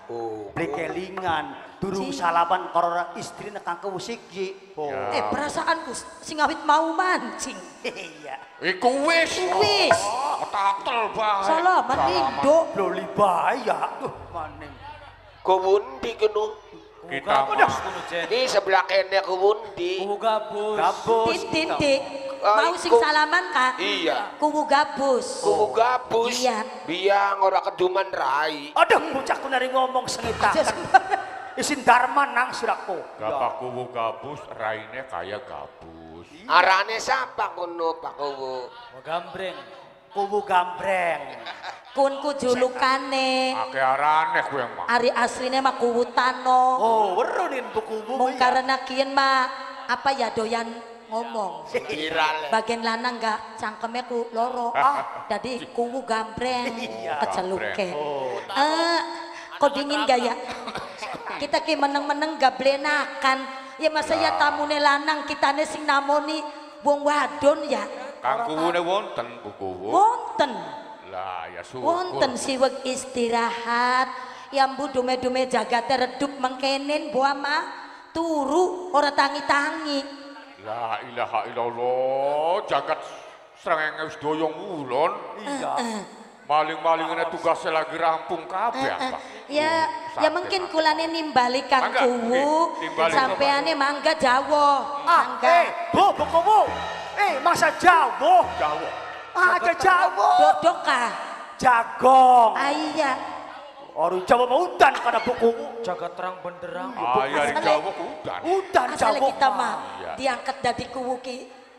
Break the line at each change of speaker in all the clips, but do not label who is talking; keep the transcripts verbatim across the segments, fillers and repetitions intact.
Oh,
beli kelingan, durung salaman karo istri nekang kewusiki. Oh.
Eh perasaanku sing awit mau mancing.
Iya.
iku wis.
Wis.
Tatel bae.
Salaman Indo.
Loli bahaya. Duh, maning.
Kuwundi kenu.
Kita
Udah.
Di sebelah kene kuwundi.
Kuwu gabus.
Gabus.
Titik.
Ah,
Mau sing
iku-
salaman Kak?
Iya.
Kuwu gabus.
Kuwu gabus.
Iya.
Biang ora keduman rai.
Aduh, bocahku nari ngomong sengita. Isin Darman nang siraku.
Gapa kuwu gabus, raine kaya gabus.
Arane siapa kono Pak Kuwu?
Gambreng.
Kubu gambreng.
Kun ku julukane.
Ake arane kowe mah.
Ari asline mah kuwu tano.
Oh, werunin buku buku.
Mung karena kian mah apa ya doyan ngomong.
Viral.
Bagian lanang enggak cangkeme ku loro. Ah, jadi kuwu gambreng.
Iya.
Keceluke.
Oh,
Eh, kok dingin gak ya? Kita ki meneng-meneng gak blenakan. Ya masa ya tamune lanang kitane sing namoni wong wadon ya.
Kang kuwune wonten Bu Kuwu.
Wonten.
Lah ya syukur.
Wonten siwek istirahat. Yambu dume-dume jagate redup mengkenen boa mah turu ora tangi-tangi.
La ilaha illallah, jagat srengenge wis doyong ulon.
iya.
Maling-malingane tugasnya lagi rampung kabeh apa.
Ya, ya mungkin kulane nimbali Kang
Mangga,
Kuwu,
nggih, nimbali.
sampeane mangga Jawa.
Ah,
Mangga.
eh, bu, buku bu. Eh, masa Jawa?
Jawa.
Ada Jawa.
Dodok kah?
Jagong.
Ah, iya.
Orang Jawa mau udan karena buku bu.
Jaga terang benderang.
Ayah di
Asale-
Jawa kudan.
Udan
Asale
Jawa.
kita mah
Iya.
diangkat dari Kuwu ki.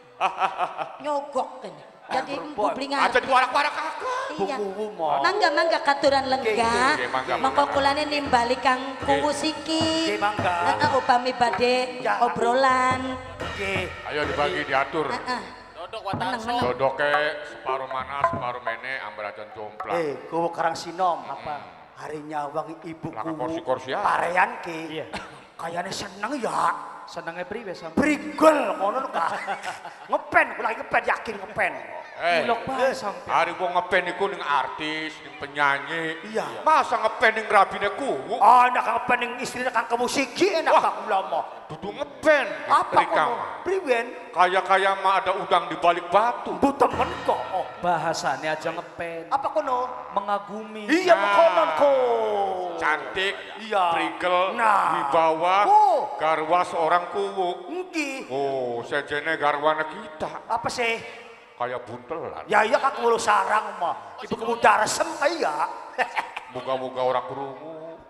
Nyogok kan. Jadi
Boy.
bublingan.
Aja diwarak-warak kakak.
Iya.
Buku mau.
Mangga mangga katuran lenggah.
Oke, mangga,
Mangko
mangga.
kulane nimbali Kang Kuwu siki.
Oke, mangga.
Heeh, upami badhe
Ya.
obrolan.
Oke.
Ayo dibagi diatur.
Heeh.
Dodok
Meneng-meneng.
Dodoke separuh mana, separuh mene, ambarajan jomplang.
Eh, kubu karang sinom apa? Harinya wangi ibu
Laka
kubu.
kursi-kursi ya.
Parean ki.
Iya.
Kayaknya seneng ya.
Senengnya priwe sama.
Brigel ngono kah? Ngepen, aku lagi ngepen yakin ngepen.
Eh,
Ulok bae sampe.
hari gua ngepen iku ning artis, ning penyanyi.
Iya.
Masa ngepen ning rabine kuwu?
Oh, nak ngepen ning istri nak ke musiki enak
Wah.
tak lama.
Dudu ngepen.
Apa
Rika.
kono? Priwen?
Kaya-kaya mah ada udang di balik batu.
Bu temen kok. Oh.
Bahasanya aja ngepen.
Apa kono?
Mengagumi.
Iya
Nah.
konon ko.
Cantik,
Iya.
prigel,
Nah.
wibawa,
Oh.
garwa seorang kuwu.
Engki.
Oh, sejene garwana kita.
Apa sih?
Kayak buntelan.
Ya iya kak kulo sarang mah. Ibu kemuda resem kaya.
Moga-moga orang kerungu.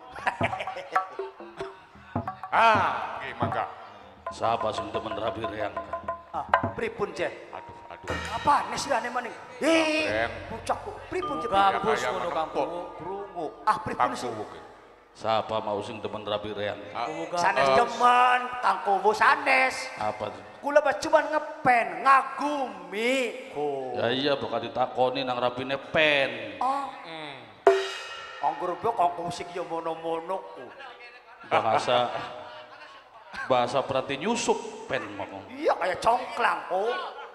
Ah, gimana?
Siapa sing temen rabi reang?
Ah, pripun je?
Aduh, aduh.
Apa nesilane maning? Eh,
Rem.
bucakku. Pripun je?
Buka.
Ya,
Gabus
kayak
ngono,
menempok
Kang Kuwu.
kerungu.
Ah, pripun
Kang
sih?
Kuwu ki.
Siapa mau sing temen rabi reang?
Ah,
Sanes
Eh.
demen, Kang Kuwu sanes.
Apa tuh?
Kula mah cuman ngepen, ngagumi. Oh.
Ya iya bakal ditakoni nang rapine pen.
Oh,
hmm.
anggur bek Kang Kuwu sik yo mono-mono ku.
Bahasa bahasa berarti nyusup pen mako.
Iya kayak congklang oh.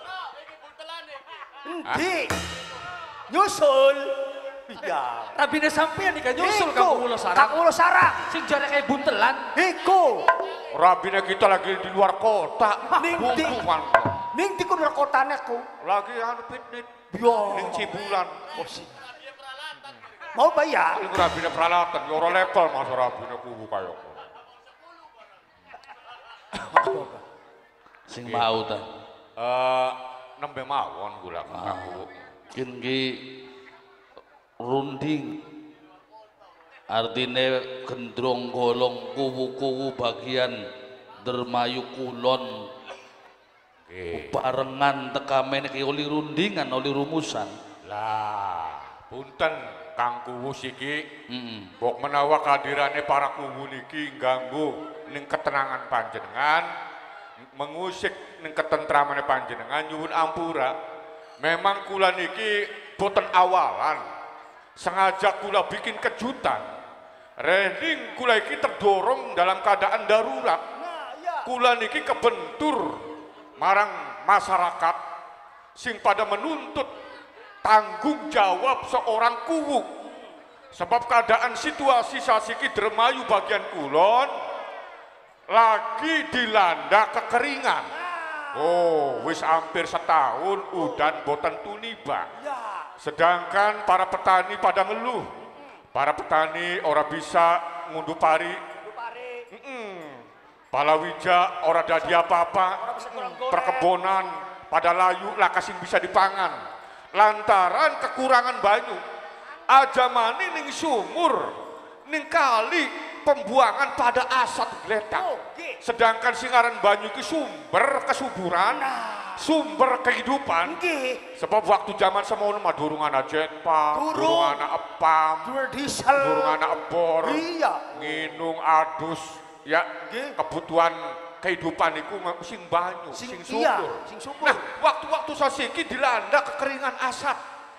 Endi? Nyusul. Iya.
Rabine sampean nih kan nyusul
Iku,
Kang Kuwu lo
Kang
sarang.
Kuwu sarang.
Sing jare kayak buntelan.
Iku.
Rabine kita lagi di luar kota.
Ning di.
Buntuan.
Ning di kudu kotane ku.
Lagi anu piknik.
Yo.
Ning Cibulan.
Oh, si. Mau bayar?
Paling rabine peralatan, yo ora level mas rabine kuwu kaya kono.
Sing mau ta.
Eh, nembe mawon gula Kang Kuwu.
Kin ki runding. Artine gendrong golong kuwu-kuwu bagian dermayu kulon.
Nggih.
Barengan tekamene ki oli rundingan oli rumusan.
Lah, punten Kang Kuwu siki.
Heeh.
Bok menawa kehadirannya para kuwu niki ganggu ning ketenangan panjenengan, mengusik ning ketentramane panjenengan nyuwun ampura. Memang kula niki boten awalan, sengaja kula bikin kejutan. Rening kula iki terdorong dalam keadaan darurat. Kula niki kebentur marang masyarakat sing pada menuntut tanggung jawab seorang kuwu. Sebab keadaan situasi sasiki Dermayu bagian kulon lagi dilanda kekeringan. Oh, wis hampir setahun udan boten tuniba. Sedangkan para petani pada ngeluh. Para petani ora bisa ngunduh pari. Mm-mm. Palawija ora dadi apa-apa. Perkebunan pada layu lah kasing bisa dipangan. Lantaran kekurangan banyu. Aja mani ning sumur, ning kali pembuangan pada asat geletak. Sedangkan singaran banyu ke sumber kesuburan, sumber kehidupan. Sebab waktu zaman semono mah durung ana jetpack, durung ana epam, durung ana ebor, nginung adus, ya kebutuhan kehidupan itu sing banyu, sing, sing subur. Nah, waktu-waktu sasiki dilanda kekeringan asat.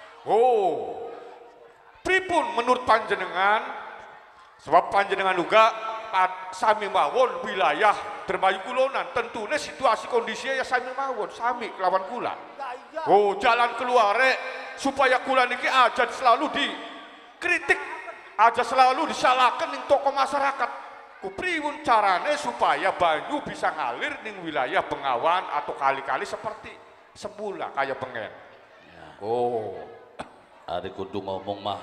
Oh, pripun menurut panjenengan? Sebab panjenengan juga sami mawon wilayah Dermayu Kulonan. Tentunya situasi kondisinya ya sami mawon, sami lawan kula. Oh, jalan keluar supaya kula niki aja selalu dikritik, aja selalu disalahkan ning tokoh masyarakat. Kupriwun carane supaya banyu bisa ngalir ning wilayah Bengawan atau kali-kali seperti semula kayak pengen. Oh,
Ari kudu ngomong mah,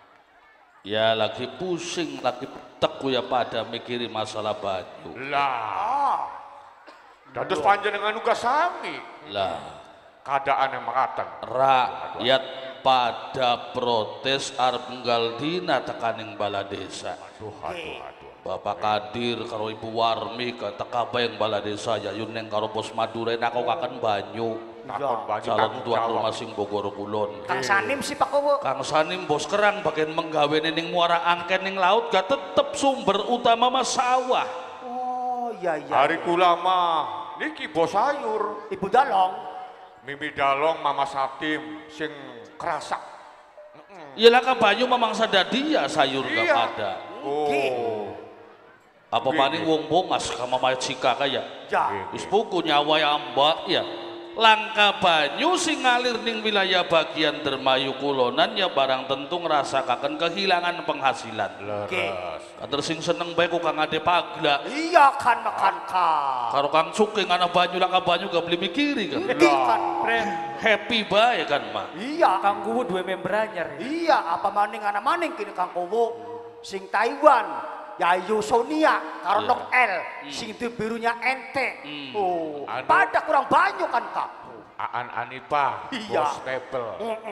ya lagi pusing, lagi teku ya pada mikiri masalah banyu.
Lah, dados panjenengan uga sami.
Lah,
Keadaan yang mengatakan
rakyat pada protes arep nggal dina tekaning bala desa.
Aduh, aduh, aduh.
Bapak Kadir karo Ibu Warmi ke teka bayang bala desa Yayun neng karo Pos Madura nako kaken banyu.
Takon banyu
Calon
tanggung
tuan
jawab.
rumah sing Bogor Kulon.
Kang Sanim si Pak Kowo.
Kang Sanim bos kerang bagian menggawe ning muara angken ning laut gak tetep sumber utama mas sawah.
Oh iya iya.
Hari kulama niki bos sayur,
Ibu Dalong.
Mimi Dalong, Mama Satim sing kerasak.
Iyalah kan banyu memang sadadi ya sayur gak
Iya.
ada.
Oh,
Apa
Iya,
paling
iya.
wong bongas kama macika kaya.
Ya.
Wis puku nyawa ya mbak ya. Langka banyu sing ngalir ning wilayah bagian Dermayu Kulonan ya barang tentu ngrasakaken kehilangan penghasilan.
leres.
Kader sing seneng bae ku Kang Ade Pagla.
Iya kan makan kan.
Karo Kang Suking ana banyu langka banyu gak beli mikiri kan.
Ngerti kan.
Happy bae kan mah.
Iya.
Kang Kuwu dua membranyar.
Iya, apa maning ana maning kini Kang Kowo. Sing Taiwan, Yayu Sonia, karo
Iya.
Nok L, sing itu birunya ente.
Hmm.
Oh,
Anu.
pada kurang banyak kan Kak.
Aan Anipa,
Iya.
bos mebel.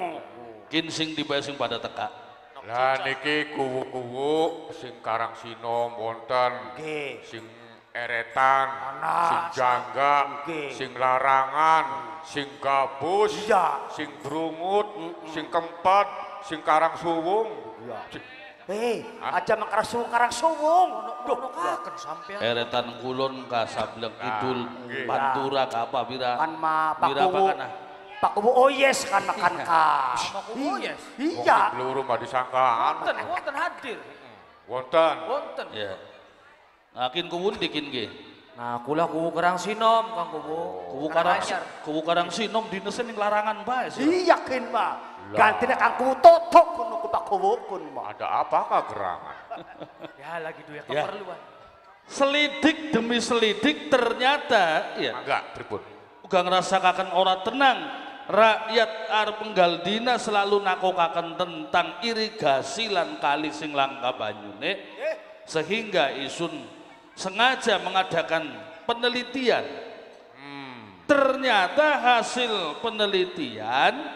Kin sing dibae sing pada teka.
Lah niki kuwu-kuwu sing Karang Sinom wonten,
Nggih.
sing eretan,
Ana.
sing jangga,
Nggih.
sing larangan, sing gabus,
Iya.
sing brungut, sing kempet, sing Karang Suwung. Sing-
Eh, aja makara suwung karang suwung. Duh,
Kan sampean.
Eretan Kulon ka Sableng Kidul,
nggih.
Pantura ka apa bira?
kan ma Pak
Bira apa
Kowo.
kana?
Pak Kowo oh yes kan makan Kak.
Pak Kuwu yes.
Wong
Iya.
sing peluru mah disangkaan.
Wonten, wonten hadir.
Wonten.
Wonten.
Ya. Ngakin kuwun dikin ge.
Nah, kula Kuwu Kerang Sinom, Kang Kuwu.
Kuwu karang kuwu karang sinom dinesen ning larangan bae. sih.
Iya kan ma. Gantinya Kang Kowo totok kuno ku Pak Kowo kun ma.
Ada apakah gerangan?
Ya lagi dua
Ya.
keperluan.
Selidik demi selidik ternyata ya
Enggak, pripun?
uga ngrasakaken ora tenang. Rakyat arep enggal dina selalu nakokaken tentang irigasi lan kali sing langka banyune sehingga isun sengaja mengadakan penelitian. Ternyata hasil penelitian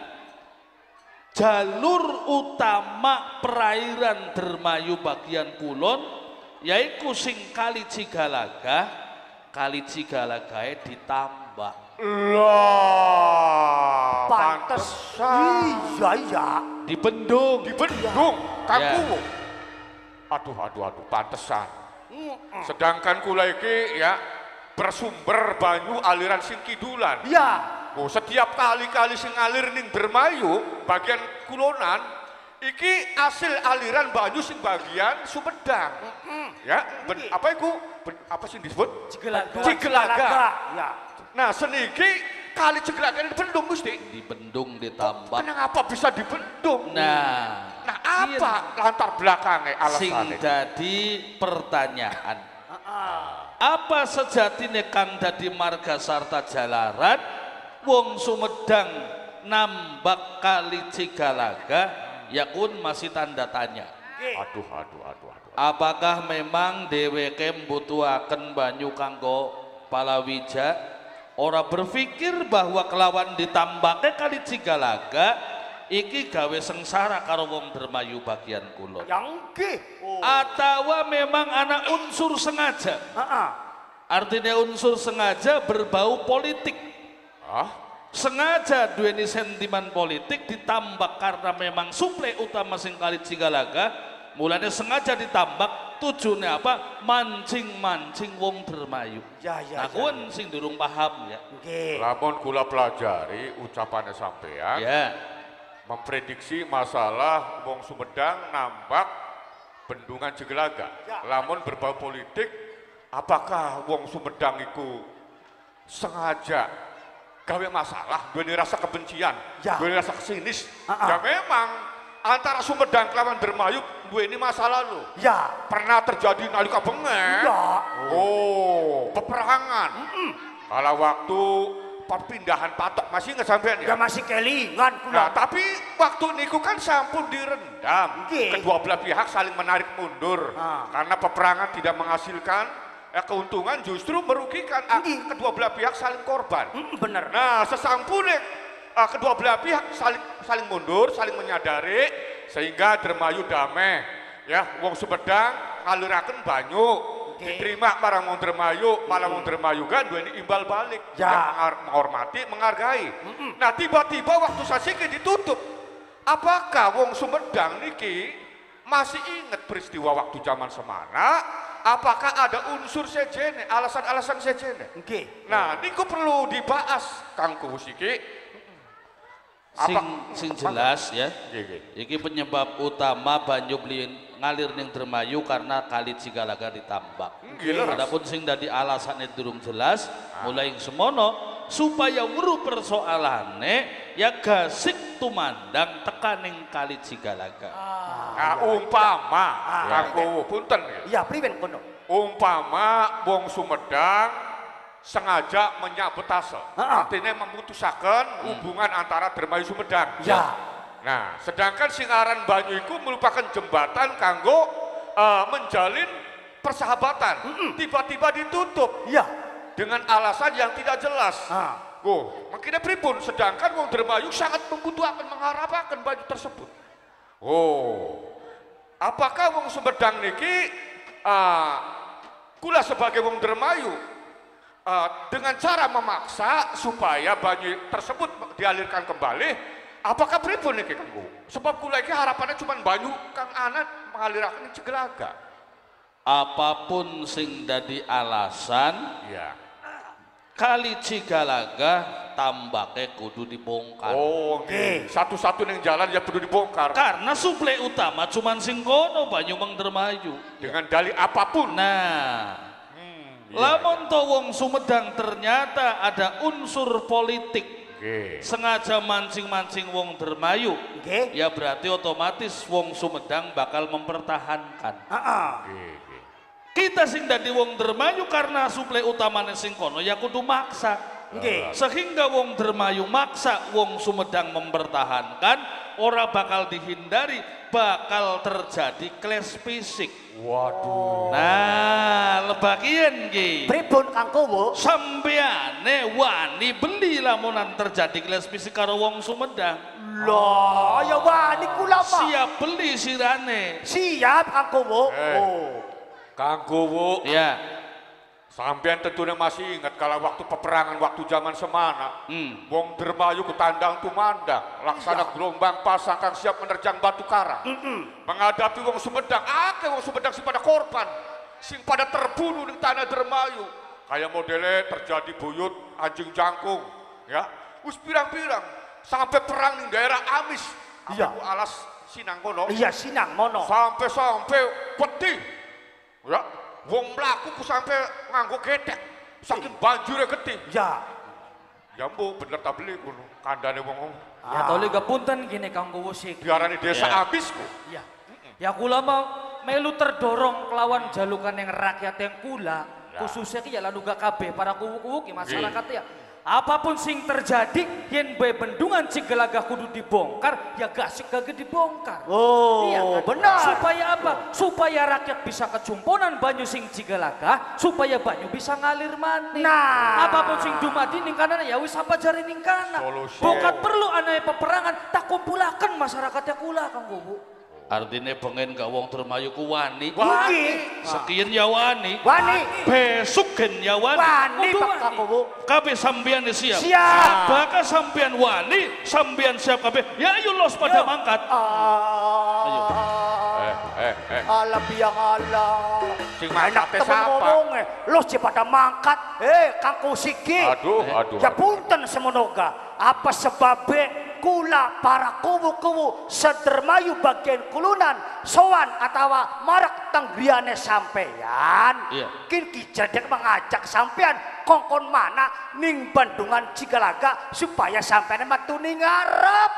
jalur utama perairan Dermayu bagian kulon yaiku sing Kali Cigalaga, Kali Cigalagae ditambah.
Lah,
Pantes.
pantesan.
Iya iya.
Dibendung.
Di Bendung, Kang
Ya.
Kuwu. Aduh, aduh, aduh, pantesan. Sedangkan kula iki ya bersumber banyu aliran sing kidulan.
Iya.
Oh, setiap kali-kali sing ngalir ning Dermayu bagian kulonan iki hasil aliran banyu sing bagian Sumedang. Ya, ben- apa iku? Ben- apa sih disebut?
Cigelaga.
Cigelaga.
Ya.
Nah, seniki kali Cigelaga ini dibendung Gusti.
Dibendung ditambah.
Kenapa bisa dibendung?
Nah,
Nah, Apa latar belakangnya
sing
alasannya?
dadi pertanyaan. Apa sejatine kang dadi marga sarta jalaran wong Sumedang nambak kali Cigalaga yakun masih tanda tanya.
Aduh, aduh, aduh, aduh.
Apakah memang dheweke mbutuhaken banyu kanggo palawija? Ora berpikir bahwa kelawan ditambake kali Cigalaga iki gawe sengsara karo wong Dermayu bagian kulon.
Yang nggih. Oh.
Atawa memang anak unsur sengaja.
Heeh.
Artinya unsur sengaja berbau politik.
Hah?
Sengaja duweni sentimen politik ditambak karena memang suplai utama sing kali Cigalaga, mulanya sengaja ditambak tujuannya apa? Mancing-mancing wong Dermayu.
Ya, ya,
Nah,
ya,
kuwi sing durung paham ya.
Nggih.
Lamun kula pelajari ucapannya sampean
Ya.
memprediksi masalah wong Sumedang nambak bendungan Cigalaga.
Ya.
Lamun berbau politik, apakah wong Sumedang itu sengaja gawe masalah, duweni rasa kebencian,
Ya.
duweni rasa sinis?
Ah, ah.
Ya memang antara Sumedang kelawan Dermayu duweni masalah lo.
Ya.
Pernah terjadi nalika bengen.
Ya.
Oh, peperangan. Kalau waktu perpindahan patok masih nggak sampean ya?
Ya masih kelingan kula.
Nah, tapi waktu niku kan sampun direndam.
Nggih.
Kedua belah pihak saling menarik mundur.
Ah.
Karena peperangan tidak menghasilkan eh, keuntungan, justru merugikan. Ah,
Nggih.
kedua belah pihak saling korban.
Mm, bener.
Nah, sesampune eh, kedua belah pihak saling saling mundur, saling menyadari sehingga Dermayu damai. Ya, wong Sumedang ngaliraken banyu.
Oke.
Diterima para wong Dermayu, malah wong Dermayu kan duweni imbal balik.
Ya.
Yang menghar- menghormati, menghargai. Nah, tiba-tiba waktu sasiki ditutup. Apakah wong Sumedang niki masih ingat peristiwa waktu zaman Semana? Apakah ada unsur sejene, alasan-alasan sejene?
Nggih.
Nah, niku perlu dibahas Kang Kuwus iki.
Sing
Apa-
sing jelas ya.
Nggih, nggih.
Iki penyebab utama banyu blin ngalir ning Dermayu karena kali Cigalaga ditambak.
Nggih, leres.
Adapun sing dadi alasannya durung jelas, mulai semono supaya weruh persoalane ya gasik tumandang tekaning kali Cigalaga.
Nah, umpama
Ah.
Kang Kuwus punten ya.
Iya, priwen kono.
Umpama wong Sumedang sengaja menyabotase,
Ah.
artinya memutusaken hubungan antara Dermayu Sumedang.
Ya.
Nah, sedangkan Singaran Banyu itu merupakan jembatan kanggo eh, menjalin persahabatan. Tiba-tiba ditutup
Iya.
dengan alasan yang tidak jelas.
Ah.
Oh, makanya pripun? Sedangkan wong Dermayu sangat membutuhkan mengharapkan banyu tersebut. Oh, apakah wong Sumedang niki uh, kula sebagai wong Dermayu uh, dengan cara memaksa supaya banyu tersebut dialirkan kembali? Apakah pripun niki kanggo? Sebab kula iki harapannya cuma banyu kang anak mengaliraken Cigalaga.
Apapun sing dadi alasan
Iya.
kali Cigalaga tambake kudu dibongkar.
Oh, nggih. Satu-satu ning jalan ya perlu dibongkar
Karena suplai utama cuman sing kono banyu Mang Dermayu.
dengan dalih apapun.
Nah,
Hmm, iya,
lamun to wong Sumedang ternyata ada unsur politik
Nggih.
sengaja mancing-mancing wong Dermayu,
Nggih.
ya berarti otomatis wong Sumedang bakal mempertahankan.
Heeh.
Nggih, nggih.
Kita sing dadi wong Dermayu karena suplai utamanya sing kono ya kudu maksa.
Nggih.
Sehingga wong Dermayu maksa wong Sumedang mempertahankan, ora bakal dihindari bakal terjadi clash fisik.
Waduh.
Nah, lebagian nggih.
Pripun Kang Kuwus?
Sampeane wani beli lamunan terjadi clash fisik karo wong Sumedang.
Lah, ya wani kula Pak.
Siap beli sirane.
Siap Kang Kuwus.
Eh.
Oh.
Kang Kuwus,
Ya.
sampean tentunya masih ingat kalau waktu peperangan waktu zaman Semana,
Hmm.
wong Dermayu kutandang tumandang, laksana gelombang pasang kang siap menerjang batu karang. Menghadapi wong Sumedang, akeh wong Sumedang sing pada korban, sing pada terbunuh di tanah Dermayu. Kayak modelnya terjadi buyut anjing jangkung, ya. Wis pirang-pirang sampai perang di daerah Amis.
Iya.
Aku alas Sinang kono.
Iya sinang mono.
Sampai-sampai peti. Ya, wong mlaku ku sampai nganggo gedek. Saking banjure gede.
Ya.
Ya bu, bener tak beli kuno. Kandane wong.
Ya tau lega punten gini Kang Kuwu sik.
Biarani desa
Ya.
habis ku.
Iya. Ya kula mau melu terdorong kelawan jalukan yang rakyat yang kula. Khususnya ki ya lalu gak kabeh para kuwu-kuwu ki masyarakat ya. Apapun sing terjadi, yen bae bendungan Cigelagah kudu dibongkar, ya gak sik gak dibongkar.
Oh,
Iya kan?
benar.
Supaya apa? Supaya rakyat bisa kecumponan banyu sing Cigelagah, supaya banyu bisa ngalir maneh.
Nah.
Apapun sing dumadi ning kanan ya wis apa jare ning kana.
Solusi.
Bukan perlu anae peperangan, tak kumpulaken masyarakatnya kula Kang Kuwu.
Artinya pengen gak wong Dermayu ku wani.
Wani.
Sekian ya wani.
Wani.
Besok gen ya wani.
Wani
Kudu
Pak
wani.
Kakowo.
Kabeh sampean siap.
Siap.
Apakah sampean wani, sampean siap kabeh. Ya ayo los pada mangkat.
Ah.
Eh, eh, eh.
Ala biang ala.
Sing
Enak
mangkate
temen
siapa?
ngomong eh. Los pada mangkat. Eh, Kang Kusiki.
Aduh, aduh.
Ya punten semonoga. Apa sebabnya kula para kuwu-kuwu sedermayu bagian kulunan sowan atau marak tanggriane sampeyan.
Iya.
Kin kijadek mengajak sampeyan kongkon mana ning Bandungan Cigelagah supaya sampeyan matuni ngarep.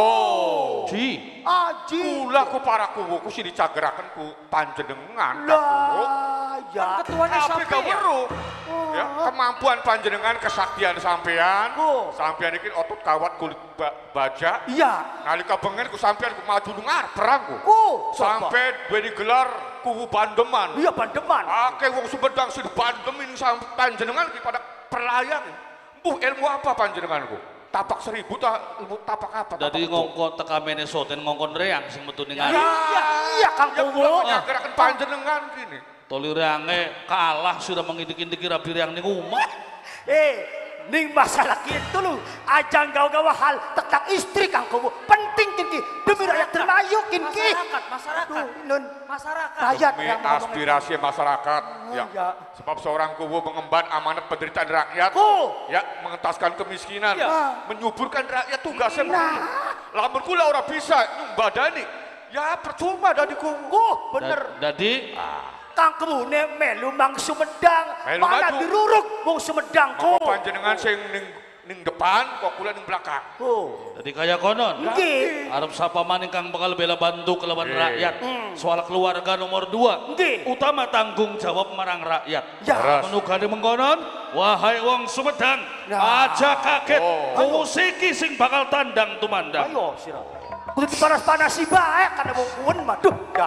Oh.
Ji.
Aji.
Kula ku para kuwu ku sing dicageraken ku panjenengan. Kang Kuwu.
Lah, ya.
Ketuanya
Tapi gak
sampean.
weruh. Ya, kemampuan panjenengan, kesaktian sampean.
Oh.
Sampean iki otot kawat kulit ba baja.
Iya.
Nalika bengen ku sampean ku maju nungar perang ku.
Oh,
Sampai duweni gelar kuwu Bandeman.
Iya Bandeman.
Akeh wong Sumedang sing bandemin sampe panjenengan iki pada perlayang. Mbuh ilmu apa panjenenganku? Tapak seribu ta ilmu tapak apa?
Jadi
Tapak
ngongkon tekamene soten ngongkon reang sing metu ning
Ya,
ngarep.
Iya, iya, Kang
ya,
Kuwu.
kula gerakan panjenengan gini.
Toli reange kalah sudah mengidik-indik rabi reang ning omah.
Eh, ning masalah gitu lu, ajang gawa-gawa hal tentang istri Kang Kuwu. Penting kinki demi rakyat Dermayu kinki.
Masyarakat, masyarakat.
Tuh, nun
Masyarakat.
rakyat
Demi
yang ngomong itu.
aspirasi masyarakat. Ya.
ya.
Sebab seorang kuwu mengemban amanat penderitaan rakyat.
Oh.
Ya, mengentaskan kemiskinan,
Ya.
menyuburkan rakyat tugasnya. Nah. Lamun kula ora bisa nyumbadani. Ya percuma dari kuwu.
Oh, bener.
Jadi
Kang Kuwu ne melu mang Sumedang.
Melu
Mana
maju.
diruruk wong Sumedang
Maka
ku.
panjenengan sing ning ning depan, kok kula ning belakang.
Oh.
jadi kaya konon.
Nggih.
Arep sapa maning kang bakal bela bantu kelawan
Nggih.
rakyat. Soal keluarga nomor dua.
Nggih.
Utama tanggung jawab marang rakyat.
Ya.
Leres.
Menugane mengkonon, wahai wong Sumedang,
Nah.
aja kaget,
Oh.
kuwu siki sing bakal tandang tumandang.
Ayo sira. Kudu dipanas-panasi bae karena wong kuwen mah duh ya.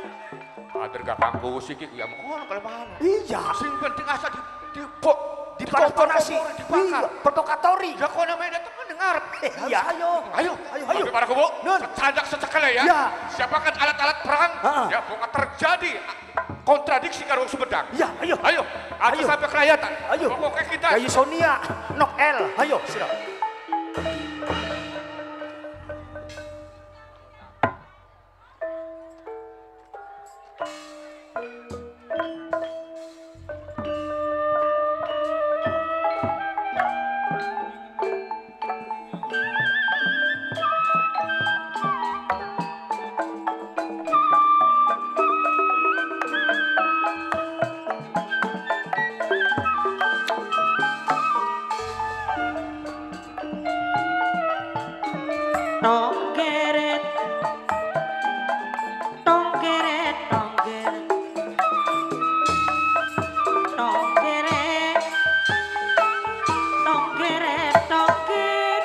Ader kakang kuwu siki ku ya mengkono kale mana.
Iya.
Sing penting asa di di pok
Dipanas-panasi.
dibakar.
Iya, provokatori.
Ya kok namanya itu mendengar.
Iya.
Ayo.
Ayo,
Ayo,
ayo.
ayo.
Para kubu,
Nun.
candak secekele ya.
Ya.
Siapakan alat-alat perang?
Ha-ha.
Ya, pokoknya terjadi kontradiksi karo Sumedang.
Ya, ayo.
Ayo, aja
Ayo.
sampai kerayatan.
Ayo.
Pokoknya kita.
Yayu Sonia, Nok L. Ayo, sira.
Tongkeret, tongkeret, tongkeret, tongkeret, tongkeret, tongkeret.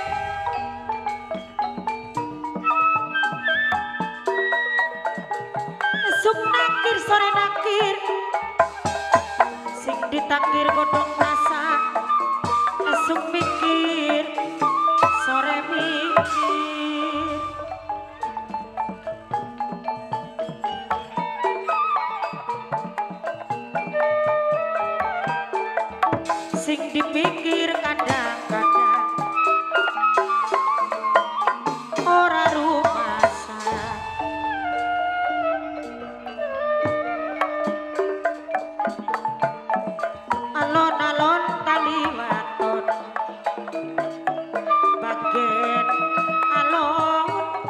Esuk nakir sore nakir, sing ditakir kodok masak. Esuk mikir, sore mikir. Sing dipikir kadang-kadang ora rumasa. Alon-alon kaliwaton bagen alon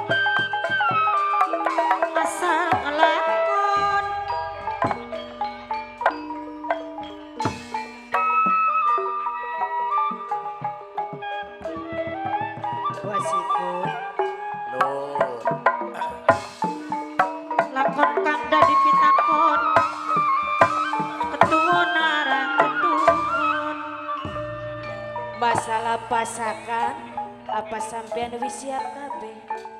asal ngelakon.
pasakan apa sampean wis siap kabeh?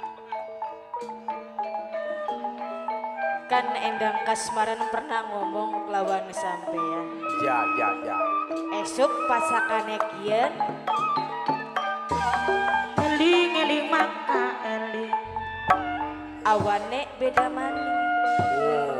Kan Endang Kasmaran pernah ngomong lawan sampean.
Ya, ya, ya.
Esuk pasakane kieun
Eling-eling maka eling.
awane beda maning.
Oh.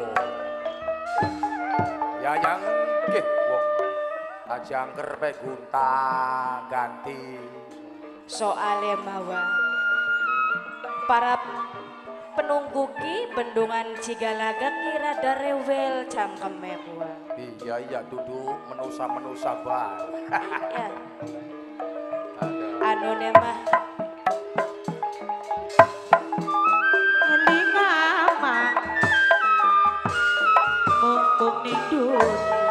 Ya yang nggih wong aja angker pe gunta ganti.
Soale mawa para penunggu ki bendungan Cigalaga kira rewel cangkeme gua.
Iya iya duduk menusa-menusa bae.
Ya. Anu mah
Eling ama mungkung ning dunya.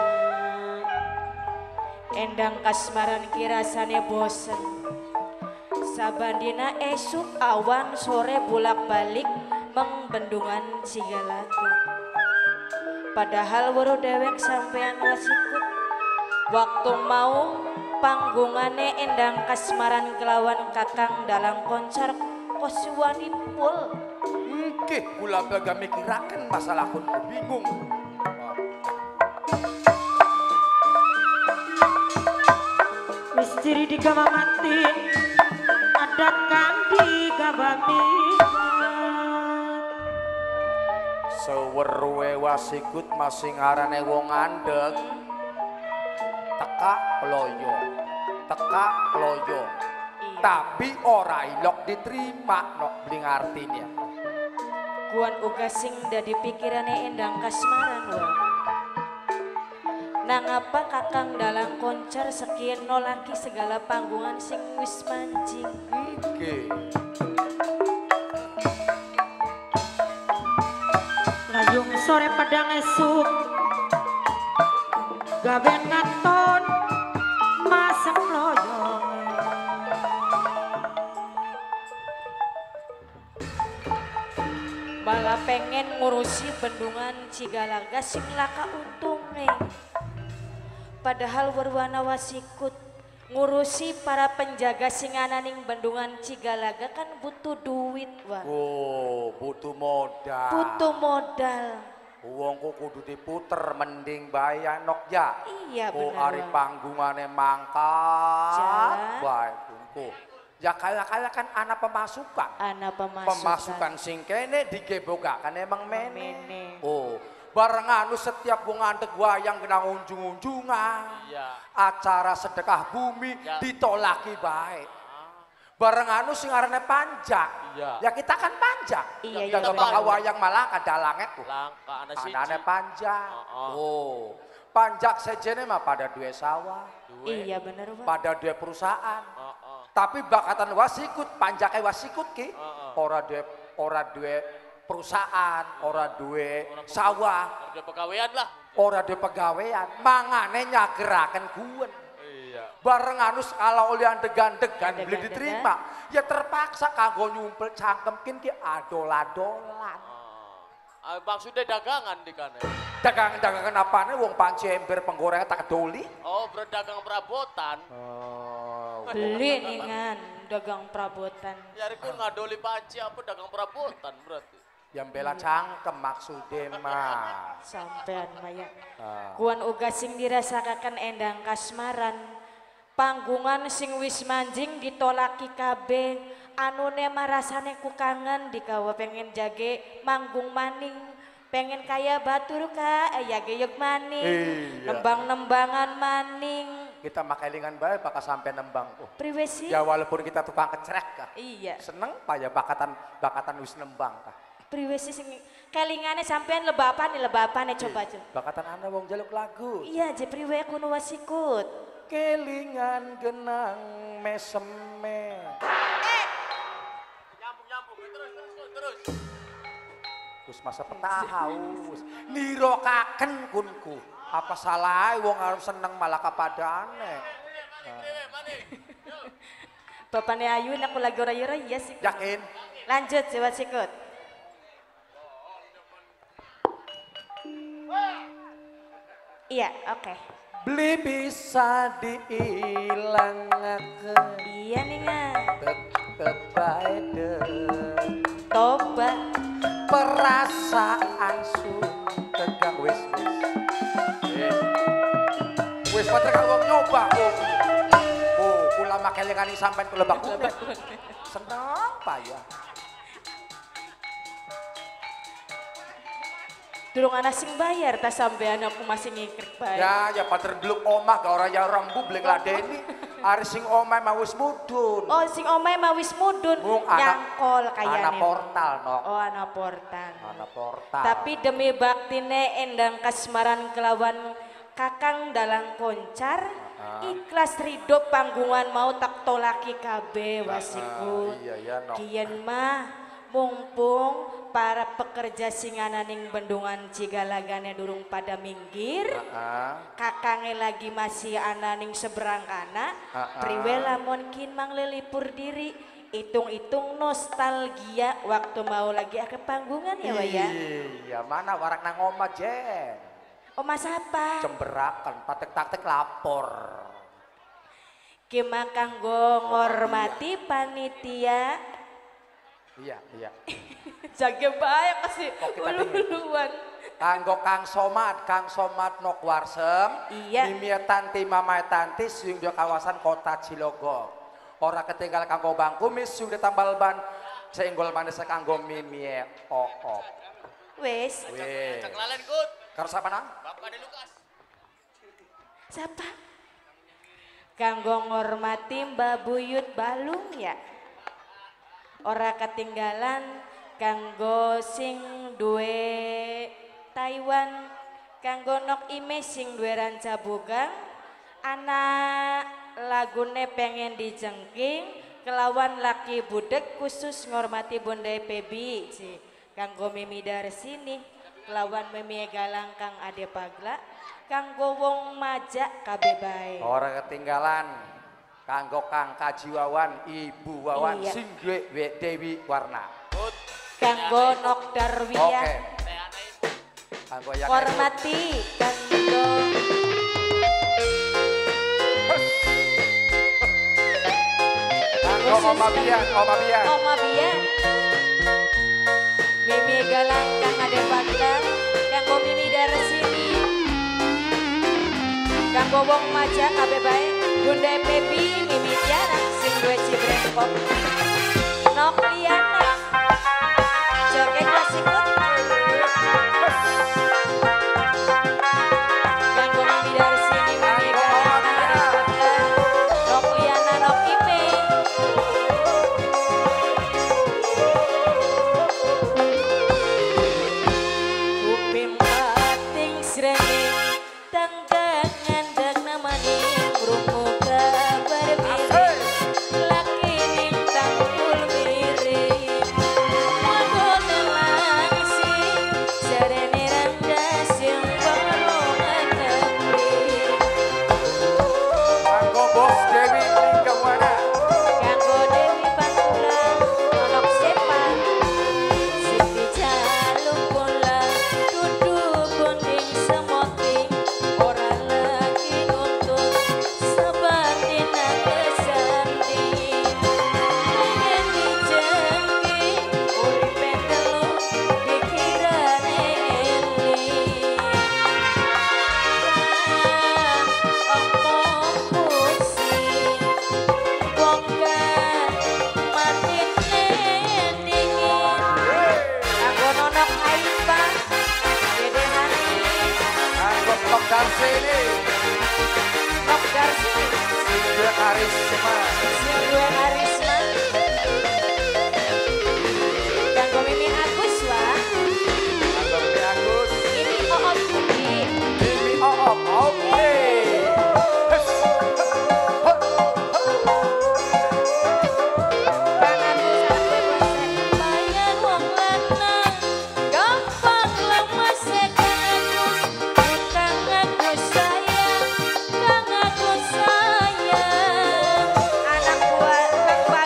Endang Kasmaran kirasane bosen. Sabandina esuk awan sore bolak-balik mengbendungan Cigalaga. Padahal weruh dewek sampean wasikut. Waktu mau panggungane Endang Kasmaran kelawan Kakang dalam konser kosuwanipul.
Nggih kula baga mikiraken masalah kun bingung.
Wis ciri digawamatin adat kang digawami.
Seweruwe wasikut masing arane wong andeg. Teka ployo. Teka ployo. Tapi ora ilok diterima nok bling artinya.
Kuan uga sing dadi pikirane Endang Kasmaran wa. Nang apa Kakang dalam konser sekian nolaki segala panggungan sing wis manjing.
Nggih.
Layung sore padang esuk gawe ngaton masang loyong.
Malah pengen ngurusi bendungan Cigalaga sing laka untunge. Padahal berwana wasikut ngurusi para penjaga singananing bendungan Cigalaga kan butuh duit wa.
Oh, butuh modal.
Butuh modal.
Wong kok kudu diputer mending bayar nok ya.
Iya
Oh,
bener.
ari
Wa.
panggungane mangkat.
Ja.
Bae tungku. Ya kaya-kaya kan ana pemasukan.
Ana pemasukan.
Pemasukan sing kene digebogakan emang mene.
Mene.
Oh, bareng anu setiap wong andeg wayang kena unjung-unjungan.
Iya.
Acara sedekah bumi
Ya.
ditolaki baik. Bareng anu sing arane panjak.
Iya.
Ya kita kan panjak.
Iya,
Ya
iya,
gak bakal
bener.
wayang malah ada langit.
Langka ana siji.
Anane panjak.
Heeh.
Oh, panjak sejene mah pada dua sawah,
Iya bener wa.
pada dua perusahaan.
Heeh.
Tapi bakatan wasikut, panjake wasikut ki,
Heeh.
ora dua ora dua perusahaan, ora dua sawah,
Ada pegawaian lah.
ora dua pegawaian. Mangane nyageraken guwen.
Iya.
Bareng anus kalau oleh degan-degan beli
Degan-degan.
diterima, ya terpaksa kanggo nyumpel cangkemkin ki adol-adolan.
Ah, maksudnya dagangan di kana.
Dagangan-dagangan apane wong panci ember penggorengan tak doli.
Oh, berdagang perabotan.
Oh,
Beli ningan dagang perabotan.
Yari ku ngadoli panci apa dagang perabotan berarti.
yang bela cangkem maksudnya mah.
Sampean maya.
Ah.
Kuan uga sing dirasakaken Endang Kasmaran. Panggungan sing wis manjing ditolaki kabeh. Anune mah rasane ku kangen dikawa pengen jage manggung maning. Pengen kaya batur ka, ya geyeg maning.
Iya.
Nembang-nembangan maning.
Kita makelingan bae bakal sampai nembang. Oh.
Priwe sih?
Ya walaupun kita tukang kecerek kah.
Iya.
Seneng pak ya bakatan bakatan wis nembang kah.
Priwe sih sing kelingane sampean lebapan nih lebapane coba aja.
Bakatan anda wong jaluk lagu.
Iya, je priwe kuno wasikut.
Kelingan genang meseme.
Nyambung-nyambung terus terus terus.
Terus masa petahaus. Nirokaken kunku. Apa salah wong arep seneng malah kapadane.
Bapaknya Ayu aku lagi ora-ora iya sih.
Yakin?
Lanjut si wasikut. Iya, oke.
beli bisa diilangakeun.
Iya nih ngan.
Tetep bae deh.
Tobat.
Perasaan su tegang wis wis. Wis. Wis pater kang wong nyoba kok. Oh, kula makelengani sampean kula bak. Seneng payah.
Durung ana sing bayar ta sampean aku masih ngikrek bae.
Ya, ya pater deluk omah gak ora ya rembu bleng ladeni. Ari sing omah mah wis mudun.
Oh, sing omahe mah wis mudun.
Mung ana-
Nyangkol kayane.
Ana portal, Nok.
Oh, ana portal.
Ana portal.
Tapi demi baktine endang kasmaran kelawan Kakang Dalang Koncar, ikhlas ridho panggungan mau tak tolaki kabeh wasiku.
iya ya, Nok.
Kian mah mumpung para pekerja singananing bendungan Cigalagane durung pada minggir.
Heeh.
Kakange lagi masih ananing seberang kana.
Ah, ah.
Priwe lamun kin manglilipur diri. Hitung-hitung nostalgia waktu mau lagi ke panggungan ya Waya.
Iya, mana warak nang omah jen.
Oma siapa?
Cemberakan, patek-patek lapor.
Kima kanggo ngormati panitia.
Iya, iya.
Jaga bae kasih
Kok kita dingin?
ulu-uluan.
Kanggo Kang Somad, Kang Somad Nok Warsem.
Iya.
Mimia Tanti Mama Tanti sing di kawasan Kota Cilogong. Ora ketinggal kanggo Bang Kumis sing di tambal ban seenggol manis kanggo Mimie Oop.
Wes,
Weh.
Cak lalen kut.
Karo sapa nang?
Bapak de Lukas.
siapa? Kanggo ngormati Mbak Buyut Balung ya. Ora ketinggalan kanggo sing duwe Taiwan, kanggo Nok Ime sing duwe ranca bogang, anak lagune pengen dijengking kelawan laki budek khusus ngormati Bondai Pebi si kanggo Mimi Darsini kelawan Mimi Galang Kang Ade Pagla kanggo wong majak kabeh bae.
Ora ketinggalan kanggo Kang Kajiwawan, Ibu Wawan
Iya.
sing duwe we- Dewi Warna.
Kut.
Kanggo Nok Darwiyah
Oke.
Teh ana itu.
Kanggo yang
hormati kanggo
kanggo Oma Bian, Oma Bian.
Oma Bian. Mimi Galang Kang Ade Pagla kanggo Mimi Darsini kanggo wong majak kabeh bae Bunda Pepi Mimi Tiara sing duwe Cibrengkok Nok Liana joget klasikut kanggo Mimi Darsini Mimi Galang Kang Ade Pagla Nok Liana Nok Ipe kuping pating srengeng tanggangan dan namanya krungu kabar mirip laki ning tangkul mirip magone langsing sarene ranggas yang balongan negeri
Kanggo Bos Dewi Linggawana.
kanggo Dewi Pantulan onok sepa Siti Jaluk pula kudu bonding semoting ora lagi nuntut sebatin kesanding pengen dijengking uripe telu pikirane eling omong pusing bongkar matine dingin kanggo nonok Aipa Dede Hanis
Kanggo Tok Darsini,
Nok Darsini
sing duwe karisma.
sing duwe karisma kanggo Mimi Agus wah
Kanggo Mimi Agus,
ini Oot Budi
Mimi Oop. Oke.
Kang Agus aku bosen bayan wong lanang gampang lemes Kang Agus Kang Agus sayang Kang Agus sayang anak buah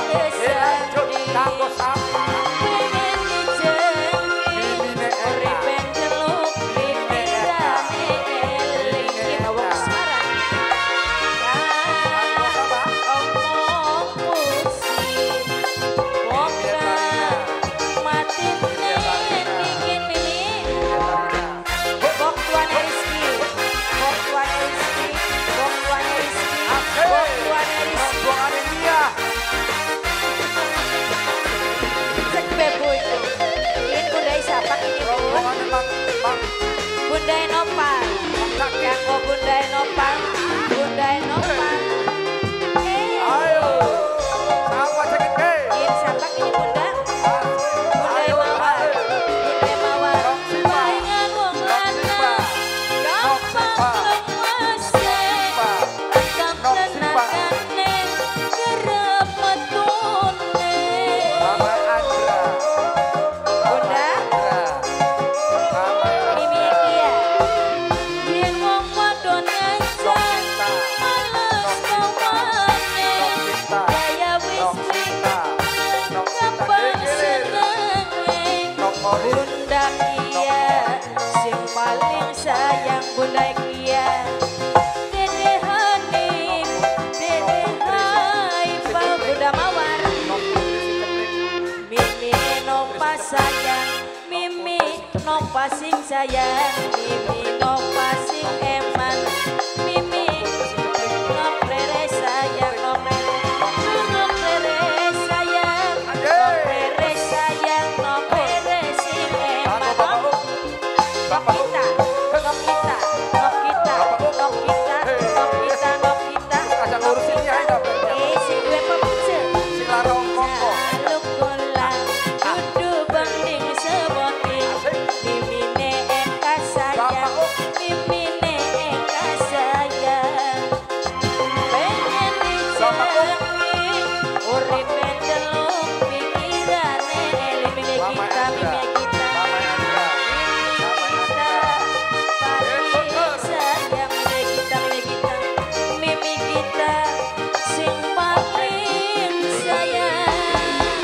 Lanjut kanggo sapa?
pengen dijeng uripe celuk pikirane eling kita wong Semarang
Kanggo sapa?
omong pusing wong mati dingin ini wong tuane Rizky wong tuane Rizky wong tuane Rizky wong tuane Rizky
Rombongan dia.
cek bebu itu ini bunda siapa ini bu
Rombongan Mang Mang
bunda Nopal kanggo bunda Nopal bunda Nopal eh
Ayo. Sama sakit ke?
ini siapa ini bunda bunda Mawar bunda Mawar bayangan wong lanang gampang lemase akan tenangane kerep metune
Mama Andra.
bunda
Andra. Mama
Mimi iya yen wong wadon ngejan males kawane kaya wis kapan senenge bunda iya sing paling sayang bunda iya dede Hanif dede Haifah bunda Mawar Mimi nopa sayang Mimi nopa sing sayang Mimi nopa sing eman Mimi noprere sayang noprere noprere sayang noprere sayang noprere sing eman Nokita Nokita Nokita Nokita Nokita Nokita
Aja ngurusin ya, enggak bener.
Eh sing duwe pepece
Si Larong Kongko.
Jaluk golang dudu bending seboting mimine eka sayang mimine eka sayang pengen dijengi uripe celuk pikirane eling mimi
Mama
kita
Andra.
mimi kita
Mama Andra.
mimi kita paling sayang mimi kita mimi kita mimi kita sing paling sayang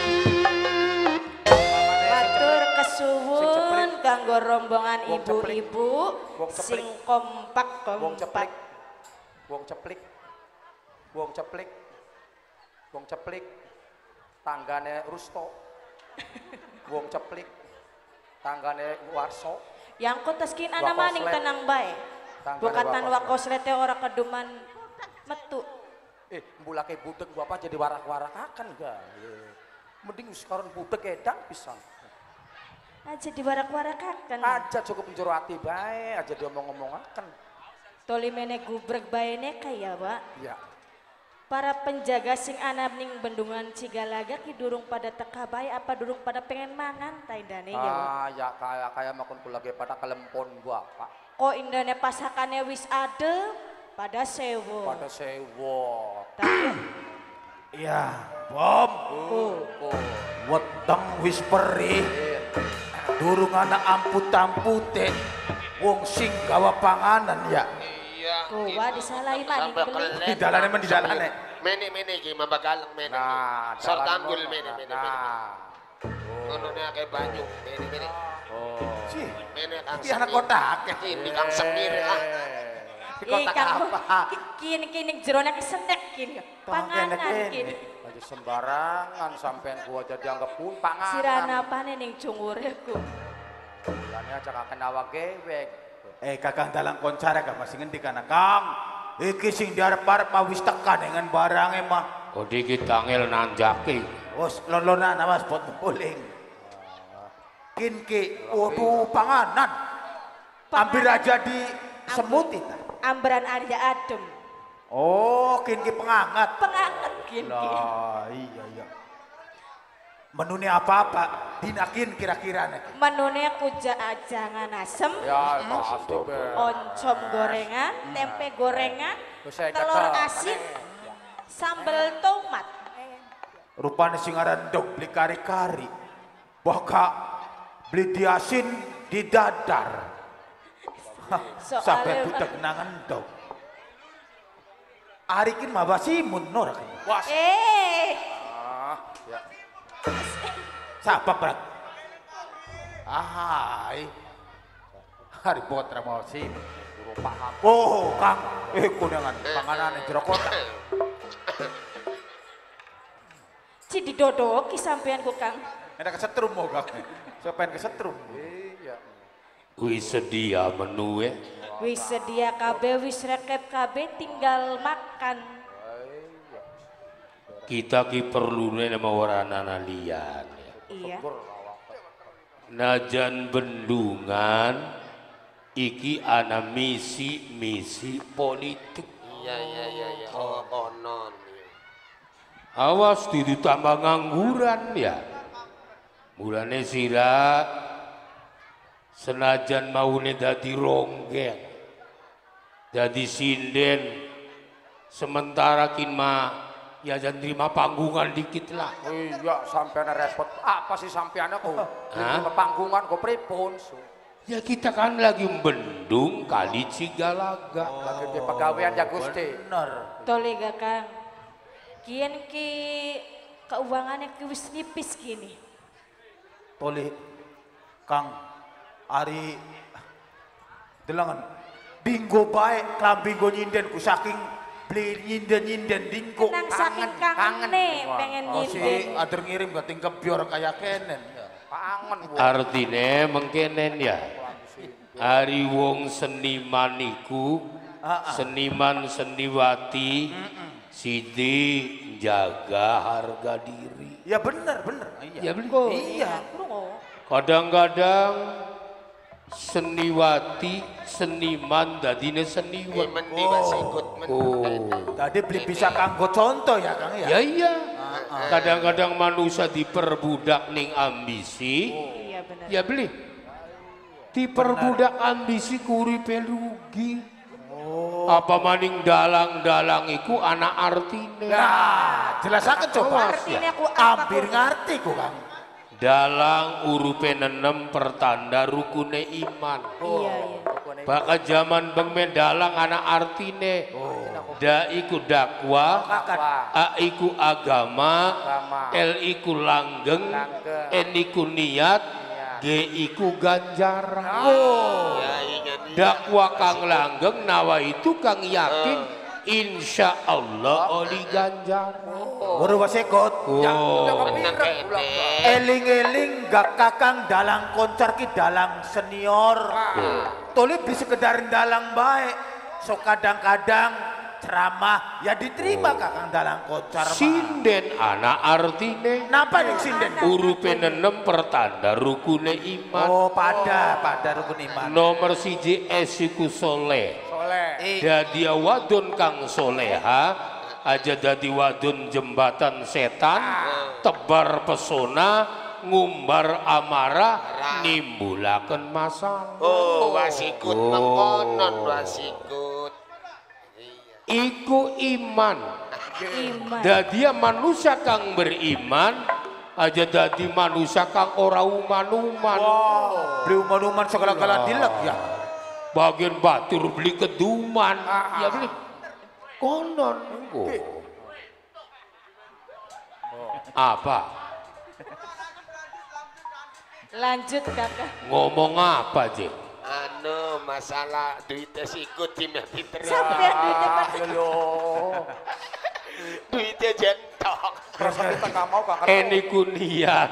matur kesuwun kanggo rombongan
Wong ceplik.
ibu-ibu
Wong ceplik.
sing kompak
Wong
kompak
ceplik. Wong ceplik. Wong ceplik. Wong ceplik. Tanggane Rusto. Wong ceplik. Tanggane Warso.
yang kotaskin ana maning
Wakoslet.
tenang bae
Tanggane
bukatan
Wakoslet.
wakoslete ora keduman metu
Eh, mbulake budek bapak jadi warak-warakakan ga? Eh, Mending sekarang budek edan pisan.
aja diwarak-warakaken
Aja cukup njero ati bae, aja diomong-omongaken.
tolimene gubrek baene kaya Pak
Ya.
para penjaga sing ana ning bendungan Cigalaga ki durung pada teka bae apa durung pada pengen mangan taindane ya Pak
Ah, ya kaya kaya makon kula ge pada kelempon bapak.
kok indane pasakane wis ade pada sewo
Pada sewo.
tapi
Ya, Bom,
Oh, oh.
weteng wis perih. Durung ana amput-ampute. Wong sing gawa panganan ya.
Iya.
kuwa disalahi maning
Sampai
beli
kelet.
Di dalane men di dalane.
Mene mene ki mabagalang mene.
Nah,
Sor
dalan
tanggul
mono.
mene mene mene.
Nah.
Ngono ne akeh banyu mene mene.
Oh.
Si,
Mene kang
iki anak
semir.
kotak.
Ini kang semir ah.
Ih, kang kini kini jerone kesenek kini panganan kini
Aja sembarangan sampean gua jadi anggap pun panganan.
sirana pane ning cungureku
Mulane aja kakek awak gewek.
eh kakang dalang koncara gak masih ngendi kana Kang. Iki sing diarep-arep wis tekan dengan barange mah.
Oh dikit tangil nanjaki.
Wes lolonan awas pot puling. Kin ki, waduh panganan. Hampir aja di semutin.
ambaran Arya adem
Oh, kin ki pengangat.
penganget kini
Lah, iya iya. Menune apa-apa, dinakin kira-kira nih.
menune kuja ajangan asem
Ya, pasti be.
oncom gorengan tempe gorengan
Terus saya
telur
kata,
asin sambal tomat
Rupanya sing aran dog beli kari-kari. Baka beli diasin di dadar. Sampai
soalnya
budak nangan dog. Arikin mah basimun norak.
Wah,
eh
Siapa berat? Ahai. Hari Potra mau sih.
Paham.
Oh, Kang. Eh, kunangan panganan jero kota.
Ci didodoki sampean ku Kang.
Ada kesetrum mau Kang. Siapa yang kesetrum? Iya.
Wis sedia menu ya.
Wis sedia kabeh, wis rekep kabeh, tinggal makan.
Kita ki perlu nama warana lian ya.
Iya.
Najan bendungan iki ana misi-misi politik.
Iya iya iya iya. Oh, oh non.
Awas ditambah ngangguran ya. Mulane sira senajan maune dadi ronggeng, dadi sinden, sementara kin mah ya jangan terima panggungan dikit lah.
Iya, sampean repot. Apa sih sampean kok?
Hah?
Panggungan kok pripun?
Ya kita kan lagi membendung kali Cigalaga.
Lagi di pegawaian ya Gusti.
Bener.
Tolega Kang. Kian ki keuangannya ki wis nipis gini.
Toli Kang Ari delangan binggo baik klambi go nyinden ku saking beli nyinden-nyinden dingko
Nang saking kangen nih pengen
Oh si
nyinden.
ader ngirim gating kebior kayak kenen ya.
Kangen.
Artine mengkenen ya. Ari wong seniman iku, seniman seniwati, sidi jaga harga diri.
Ya bener bener. Iya.
Ya beli.
Iya.
Kadang-kadang seniwati, seniman dadine seniwan.
Mendi masih ikut
Oh.
Tadi beli bisa kanggo contoh ya Kang ya.
Ya iya. Kadang-kadang manusia diperbudak ning ambisi.
Iya benar.
Ya beli. Diperbudak ambisi kuripe rugi. Apa maning dalang-dalang iku anak artine.
Nah, jelasaken coba.
Artinya aku apa?
Hampir ngerti ku Kang.
Dalang urupe nenem pertanda rukune iman.
Iya iya.
Baka zaman bengmen dalang anak artine. Da iku dakwa, A iku agama, L iku langgeng, N iku niat, G iku ganjaran. Dakwa kang langgeng nawa itu kang yakin insya Allah oli ganjaran.
Baru wasekot.
Oh.
Eling-eling gak kakang dalang koncar ki dalang senior. Toli bisa sekedar dalang baik. So kadang-kadang ceramah ya diterima kakang dalang koncar mah.
Sinden anak artine.
Napa nih sinden?
Urupe nenem pertanda rukune iman.
Oh pada pada rukun iman.
Nomor siji esiku soleh.
Soleh.
Dadi wadon kang soleha aja dadi wadon jembatan setan, tebar pesona, ngumbar amarah, nimbulaken masalah.
Oh, wasikut mengkonon wasikut.
Iku iman.
Iman.
Dadi manusia kang beriman aja dadi manusia kang ora uman-uman.
Beli uman-uman segala-gala dilek ya.
Bagian batur beli keduman. Ya beli konon. Oh. Apa?
Lanjut Kakak.
Ngomong apa, Jek?
Anu masalah duitnya sikut cimnya diterima.
Sampai duitnya Pak.
Duitnya jentok.
Rasa kita nggak mau Kang.
Eniku niat.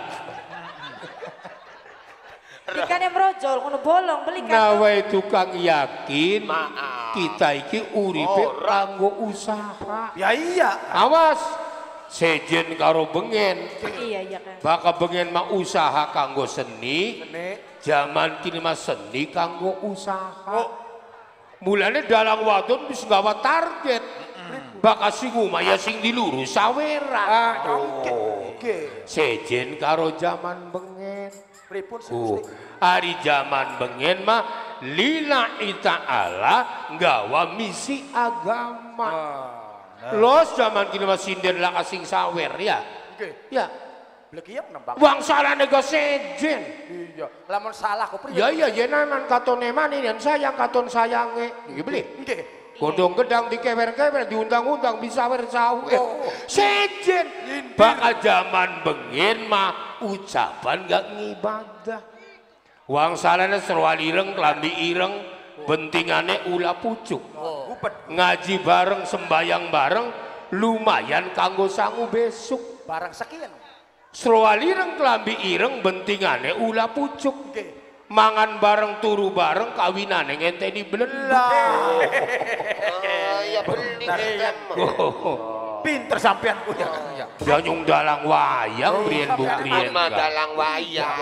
Ikannya merojol, ngono bolong beli kan.
Nawa itu kang yakin
Maaf.
kita iki uripe kanggo usaha.
Ya iya.
Awas sejen karo bengen.
Iya iya kan.
Baka bengen mah usaha kanggo seni. Zaman kini mah seni kanggo usaha. Mulane dalang wadon bisa gawa target. Baka sing umaya sing dilurus sawera. Oh. Sejen karo zaman bengen. Oh, hari zaman bengen mah lillahi ta'ala nggawa misi agama. Los zaman kini mah sinden lah asing sawer ya. Ya.
Blekiep nembang.
Wang salah nego sejen.
Iya. Lamun salah kok priye?
Ya iya jenanan katon eman ini sayang katon sayange. Iki beli.
Nggih.
Godong gedang dikewer-kewer, diundang-undang bisa bersawe. Sejen. Bakal zaman bengen mah ucapan gak ngibadah. Wang salahnya serwali ireng, kelambi ireng, bentingane ulah pucuk. Ngaji bareng, sembayang bareng, lumayan kanggo sangu besok.
Barang sekian.
Serwali ireng, kelambi ireng, bentingane ulah pucuk. Mangan bareng, turu bareng, kawinane ngenteni belenduk.
Ya beli
Pinter sampean ku ya.
Ya nyung dalang wayang brien bukrien.
Mah dalang wayang.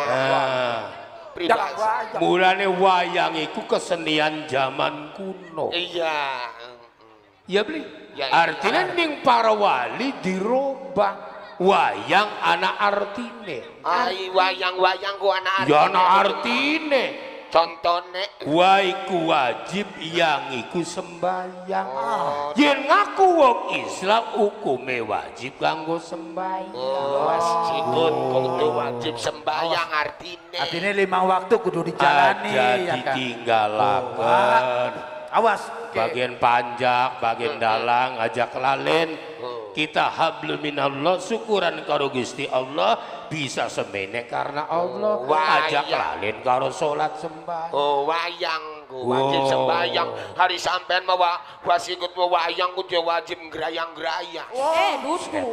Pribadi.
Mulane wayang iku kesenian zaman kuno.
Iya.
Ya beli.
Ya,
Artinya ning para wali dirubah. Wayang anak artine.
Ai wayang-wayang ku anak artine.
Ya anak artine.
Contone.
Waiku wajib yang iku sembayang. Yen ngaku wong Islam hukume wajib kanggo sembayang.
Oh, wajib kudu wajib sembayang artine.
Artinya lima waktu kudu dijalani
Aja
ya kan.
ditinggalaken.
Awas.
Bagian panjak, bagian dalang, ajak lalen. Kita hablum minallah, syukuran karo Gusti Allah bisa semene karena Allah. Ajak lalen karo salat sembahyang.
Oh wayang ku wajib sembayang. Hari sampean mawa wasikut wayang ku dia wajib ngrayang-ngrayang.
Eh dudu.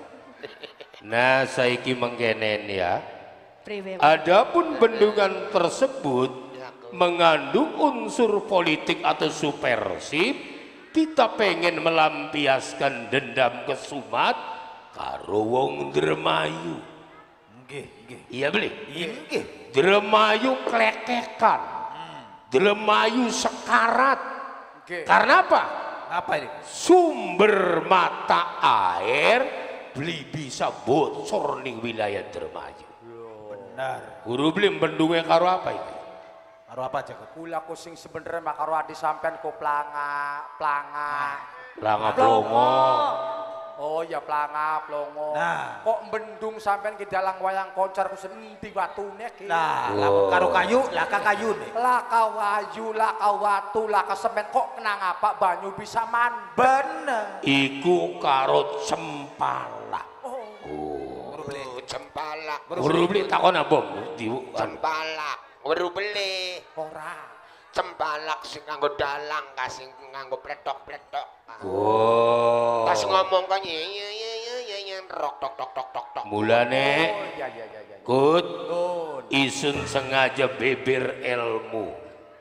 Nah saiki mengkenen ya.
Priwe.
Adapun bendungan tersebut mengandung unsur politik atau subversif, kita pengen melampiaskan dendam kesumat karo wong Dremayu.
Nggih, nggih.
Iya beli.
Nggih.
Dremayu klekekan. Dremayu sekarat. Karena apa?
Apa ini?
Sumber mata air beli bisa bocor ning wilayah Dremayu.
Benar.
Guru beli bendungnya karo apa itu?
Karo apa aja?
Kula ku sing sebenarnya mak karo adi sampean ku planga, planga.
Planga plongo.
Oh ya planga, plongo.
Nah.
Kok bendung sampean ki dalang wayang koncar ku sendi watune ki.
Nah, lamun karo kayu, laka kayu nih.
Laka wayu, laka watu, laka semen kok kenang apa banyu bisa man.
Bener.
Iku karo cempala.
Oh, cempalak.
Guru beli takon apa? Di
Cempalak. Weru beli
ora
cempalak sing nganggo dalang kasing nganggo pletok-pletok.
Oh.
Pas ngomong kan ya ya ya ya ya ya rok tok tok tok tok tok.
Mulane
oh ya ya ya ya.
Kut isun sengaja beber ilmu.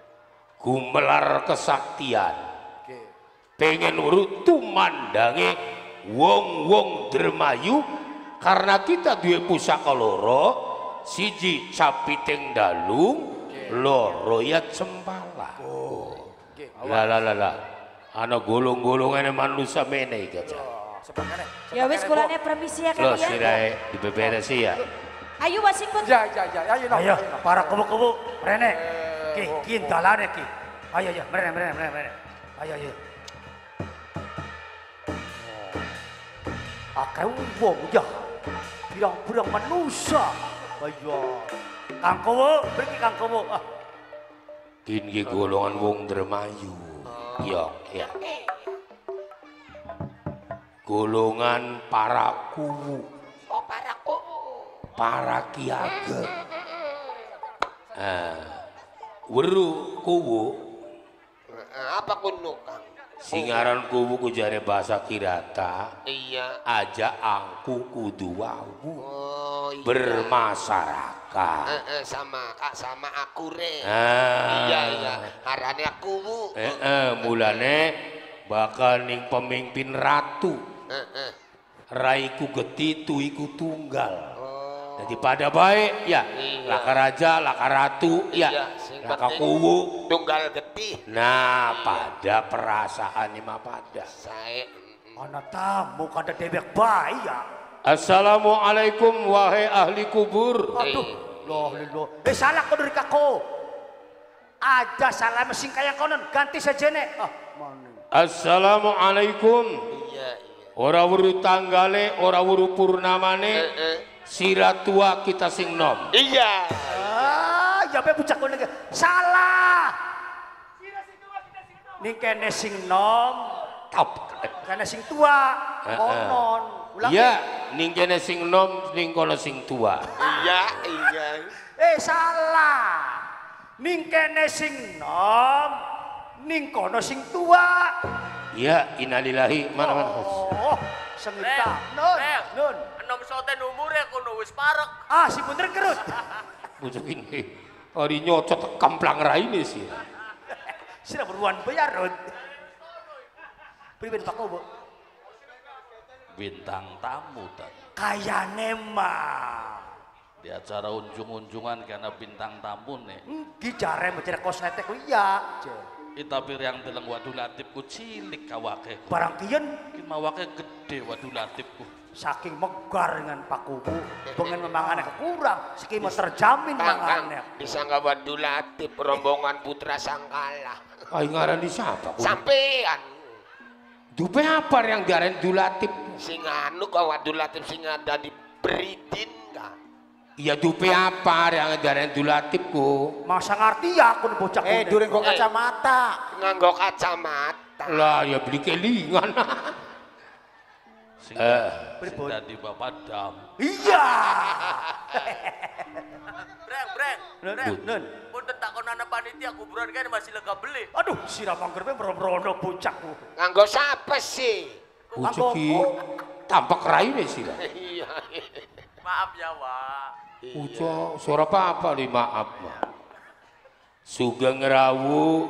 Gumelar kesaktian.
Oke.
Pengen urut tumandange wong-wong Dremayu karena kita duwe pusaka loro. Siji capiteng dalung, loro ya cempala. Oh. Lah lah lah lah. Ana golong-golongane manusia mene iki aja.
Ya wis kulane permisi ya
Lo
Kang ya.
sirahe dibeberesi ya.
Ayo wasikut.
Ya ya ya ayo no.
Ayo, para kubu-kubu, rene. Ki, kin dalane ki. Ayo ayo, mrene mrene mrene mrene. Ayo ayo. Akeh wong ya. Pirang-pirang manusia. Ayo. Kang Kowo, pergi Kang Kowo. Ah.
Ini golongan wong Dremayu. Ya, ya. Golongan para kuwu.
Oh para kuwu.
Para kiaga. Ah. Weru kuwu.
Apa kuno Kang?
Singaran kuwu ku jare bahasa Kirata.
Iya.
Aja angku kudu wawu.
Oh iya.
Bermasyarakat.
Eh, eh, sama kak sama aku re.
Ah.
Iya iya. Arane aku bu.
Eh, eh, mulane bakal ning pemimpin ratu.
Eh, eh.
Raiku getitu iku tunggal.
Oh.
Jadi pada baik ya,
Iya.
laka raja, laka ratu, ya,
Iya, sing
laka
penting
kuwu.
Tunggal getih.
Nah, pada perasaan lima pada.
Saya.
Ana tamu kada dewek bae ya.
Assalamualaikum wahai ahli kubur.
Aduh, loh loh. Eh salah kau dari kako. Ada salah mesin kayak konon, ganti saja nek. Ah, mana?
Assalamualaikum.
Iya iya.
Ora wuru tanggale, ora wuru purnamane.
Eh, eh.
Sira tua kita sing nom.
Iya.
Ah, ya be bucak kono. Salah.
ning kene sing nom,
Top.
kene sing tua, konon. Ulang
Iya, ning kene sing nom, ning kono sing tua.
Iya, iya.
Eh salah. Ning kene sing nom, ning kono sing tua.
Iya, innalillahi mana mana.
Oh, sengita. Nun, nun.
Enom soten umure kudu wis parek.
Ah, si bener kerut.
Bocah ini, hari nyocot kamplang raine sih.
Sira beruan bayar, Rod. Priben Pak Kobo?
Bintang tamu tadi.
Kayane mah.
Di acara unjung-unjungan karena bintang tamu nih.
Ki jare mencari kosmetik ku iya.
Tapi yang teleng waduh latipku cilik kawake.
Barang kian
Ki mawake gede waduh latipku.
saking megar dengan Pak Kubu. Pengen memangannya kekurang, skema terjamin mangannya.
Disangka waduh latip rombongan putra sangkala.
Ayo ngaran di siapa?
Sampean.
Dupe apa yang diarahin Dulatip?
Sing anu kok waduh latip sing ada di Beridin ka.
Iya dupe apa yang diarahin Dulatip ku?
Masa ngerti ya aku bocah
Eh, durung kok kacamata.
Nganggo kacamata.
Lah ya beli kelingan.
Sing,
Eh,
sing dadi bapak dam.
Iya.
Breng, breng.
Nun, nun.
Punten takonana panitia kuburan kan masih lega beli.
Aduh, sirah manggerbe berono bocahku.
Nganggo siapa sih?
Ucuk ki tampak raine sih lah.
Iya. Maaf ya, Wak.
Ucuk suara apa nih maaf mah. Sugeng Rawu.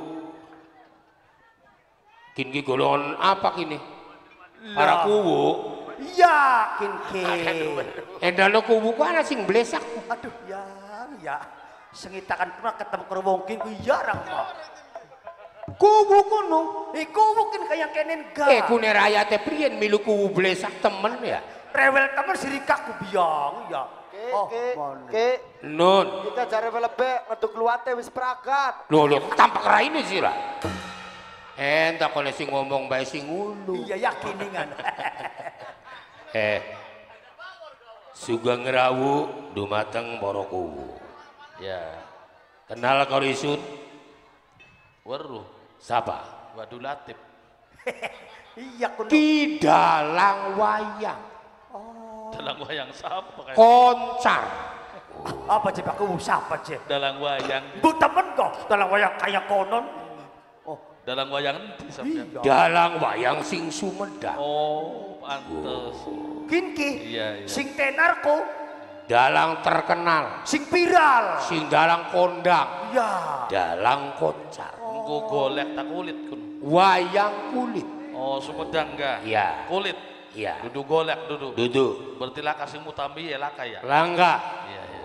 Kini golongan apa kini? Para kuwu.
Iya, kinke.
Endalo kuwu ku ana sing blesak.
Aduh, ya, ya. Sengitakan pernah ketemu kerwongkin ku jarang mah.
Kuwu kono.
Iku mungkin kayak kenen ga.
Eh kune rakyate prien milu kuwu blesak temen ya.
Rewel temen sirika ku biang ya. Oh,
Ke,
mana?
ke,
Nun.
kita cari lebih ngeduk luwate wis prakat.
Loh, loh, tampak raine sih lah. Entah kalau sing ngomong bae sing ngulu.
Iya yakiningan.
Eh, Sugeng Rawu dumateng para kuwu.
Ya,
Kenal karo isun?
weruh
Siapa?
waduh latip.
Iya kuno.
Ki dalang wayang.
Dalang wayang siapa kayak?
Koncar.
Apa sih Pak Kubu? Siapa sih?
Dalang wayang.
Bu temen kok dalam wayang kayak konon. Oh,
Dalang wayang endi sampean?
iya.
Dalang wayang sing Sumedang.
Oh, pantes.
Kinki.
Iya, iya.
Sing tenarko,
Dalang terkenal.
sing viral.
Sing dalang kondang.
Iya.
Dalang koncar.
Engko golek tak kulit kun.
Wayang kulit.
Oh, Sumedang enggak?
Iya.
Kulit.
Iya.
Duduk golek duduk.
Duduk.
Berarti lah kasih mutambi ya laka ya.
Langga.
Iya, iya.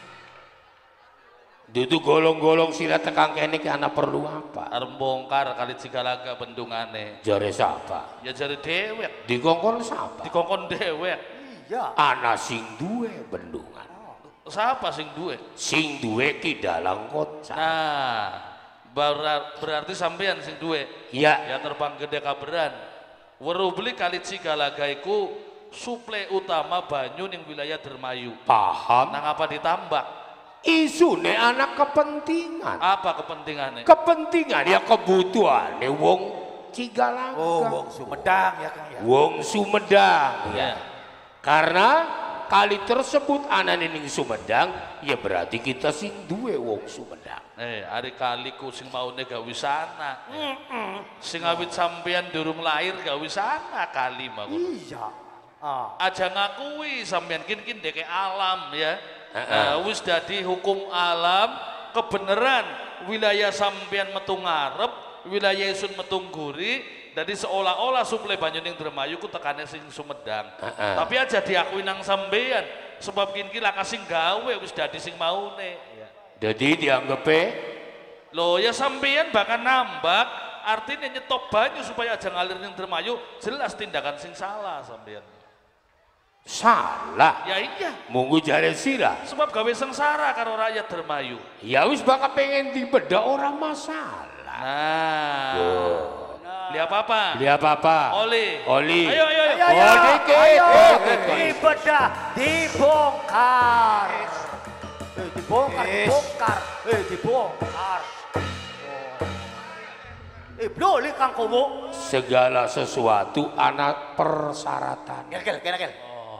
Duduk golong-golong sila tekang kene ki ana perlu apa?
Arep bongkar kali Cigalaga bendungane.
Jare siapa?
Ya jare dewek.
Dikongkon siapa?
Dikongkon dewek.
Iya.
Ana sing duwe bendungan.
Siapa sing duwe?
Sing duwe ki dalang koncar.
Nah, ber- berarti sampean sing duwe.
Iya.
Ya terbang gede kaberan. Weruh beli kali Cigalaga iku suplai utama banyu ning wilayah Dermayu.
Paham?
Nang apa ditambak?
Isune anak kepentingan.
Apa kepentingannya?
Kepentingan ya kebutuhane wong Cigalaga.
Oh, wong Sumedang ya Kang ya.
Wong Sumedang.
Ya.
Karena kali tersebut anane ning Sumedang, ya berarti kita sing duwe wong Sumedang.
Eh, hari kaliku sing maune gawe sana. Sing awit sampean durung lahir gawe sana kali mah.
Iya. Ah.
Aja ngakui sampean kin-kin deke alam ya.
Heeh.
Nah, wis dadi hukum alam kebenaran wilayah sampean metu ngarep, wilayah isun metu ngguri, jadi seolah-olah suplai banyu ning Dermayu ku tekane sing Sumedang.
Heeh.
Tapi aja diakui nang sampean sebab kin-kin laka sing gawe wis dadi sing maune. Ya.
Jadi dianggepe
Loh ya sampean bakal nambak, artinya nyetop banyu supaya aja ngalir ning Dermayu, jelas tindakan sing salah sampean.
salah.
Ya iya,
Munggu jare sira.
sebab gawe sengsara karo rakyat Dermayu.
Ya wis bakal pengen dibeda orang masalah.
Nah, beli apa-apa?
Beli apa-apa?
Oli.
Oli.
Ayo, ayo, ayo.
Ayo, ayo,
Oh, dikit.
ayo,
Oh, dikit.
dibedah, dibongkar. Eh, dibongkar,
Yes.
dibongkar. Eh, dibongkar.
Eh, boleh Kang Kowo.
Segala sesuatu anak persyaratan.
Gel, gel, gel, gel.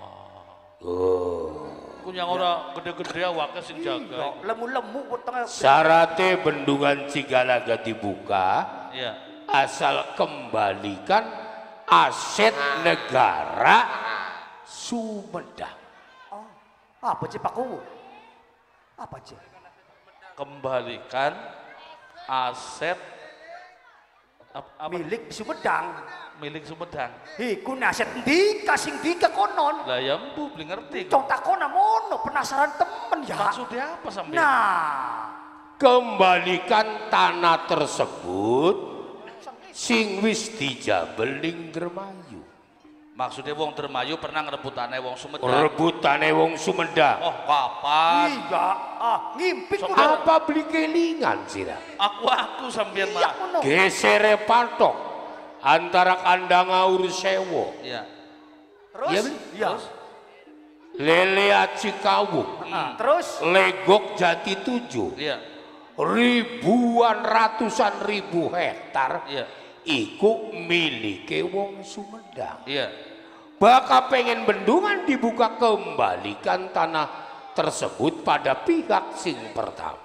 Oh.
Ku yang ora gede-gede awake sing jaga.
Lemu-lemu wetenge.
Syaratnya bendungan Cigalaga dibuka.
Iya.
Asal kembalikan aset negara Sumedang.
Oh, apa sih Pak Kowo? Apa sih?
Kembalikan aset ap- apa?
Milik Sumedang.
Milik Sumedang.
Iku aset ndi kasing ndi konon.
Lah ya empu beli ngerti.
Cong takona mono penasaran temen ya.
Maksudnya apa sampean?
Nah,
Kembalikan tanah tersebut sing wis dijabel ning Dermayu.
Maksudnya wong Dermayu pernah ngerebutane wong Sumedang.
Rebutane wong Sumedang.
Oh, kapan?
iya, ah, ngimpi ku.
Apa beli kelingan sira?
Aku aku sampean
Iya,
mah.
ngono.
Gesere patok antara kandang Aur Sewo.
Iya.
Terus?
Iya, Bli?
Iya.
Lelea Cikawung.
Ah, terus?
Legok Jati Tujuh.
Iya.
Ribuan ratusan ribu hektar.
Iya.
Iku milike wong Sumedang.
Iya.
Bakal pengen bendungan dibuka, kembalikan tanah tersebut pada pihak sing pertama.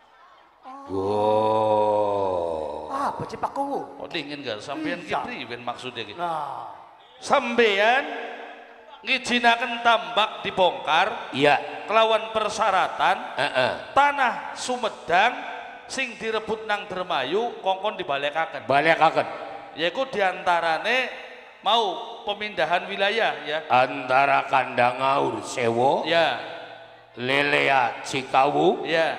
Oh.
Apa sih Pak Kowo?
Oh dingin gak sampean ki
Iya.
priwen maksudnya gitu.
Nah,
Sampean ngijinaken tambak dibongkar
Iya.
kelawan persyaratan
Heeh.
tanah Sumedang sing direbut nang Dermayu kongkon dibalekaken.
Balekaken
Yaiku diantarane mau pemindahan wilayah ya.
antara kandang Aur Sewo,
Ya,
Lelea Cikawung,
ya,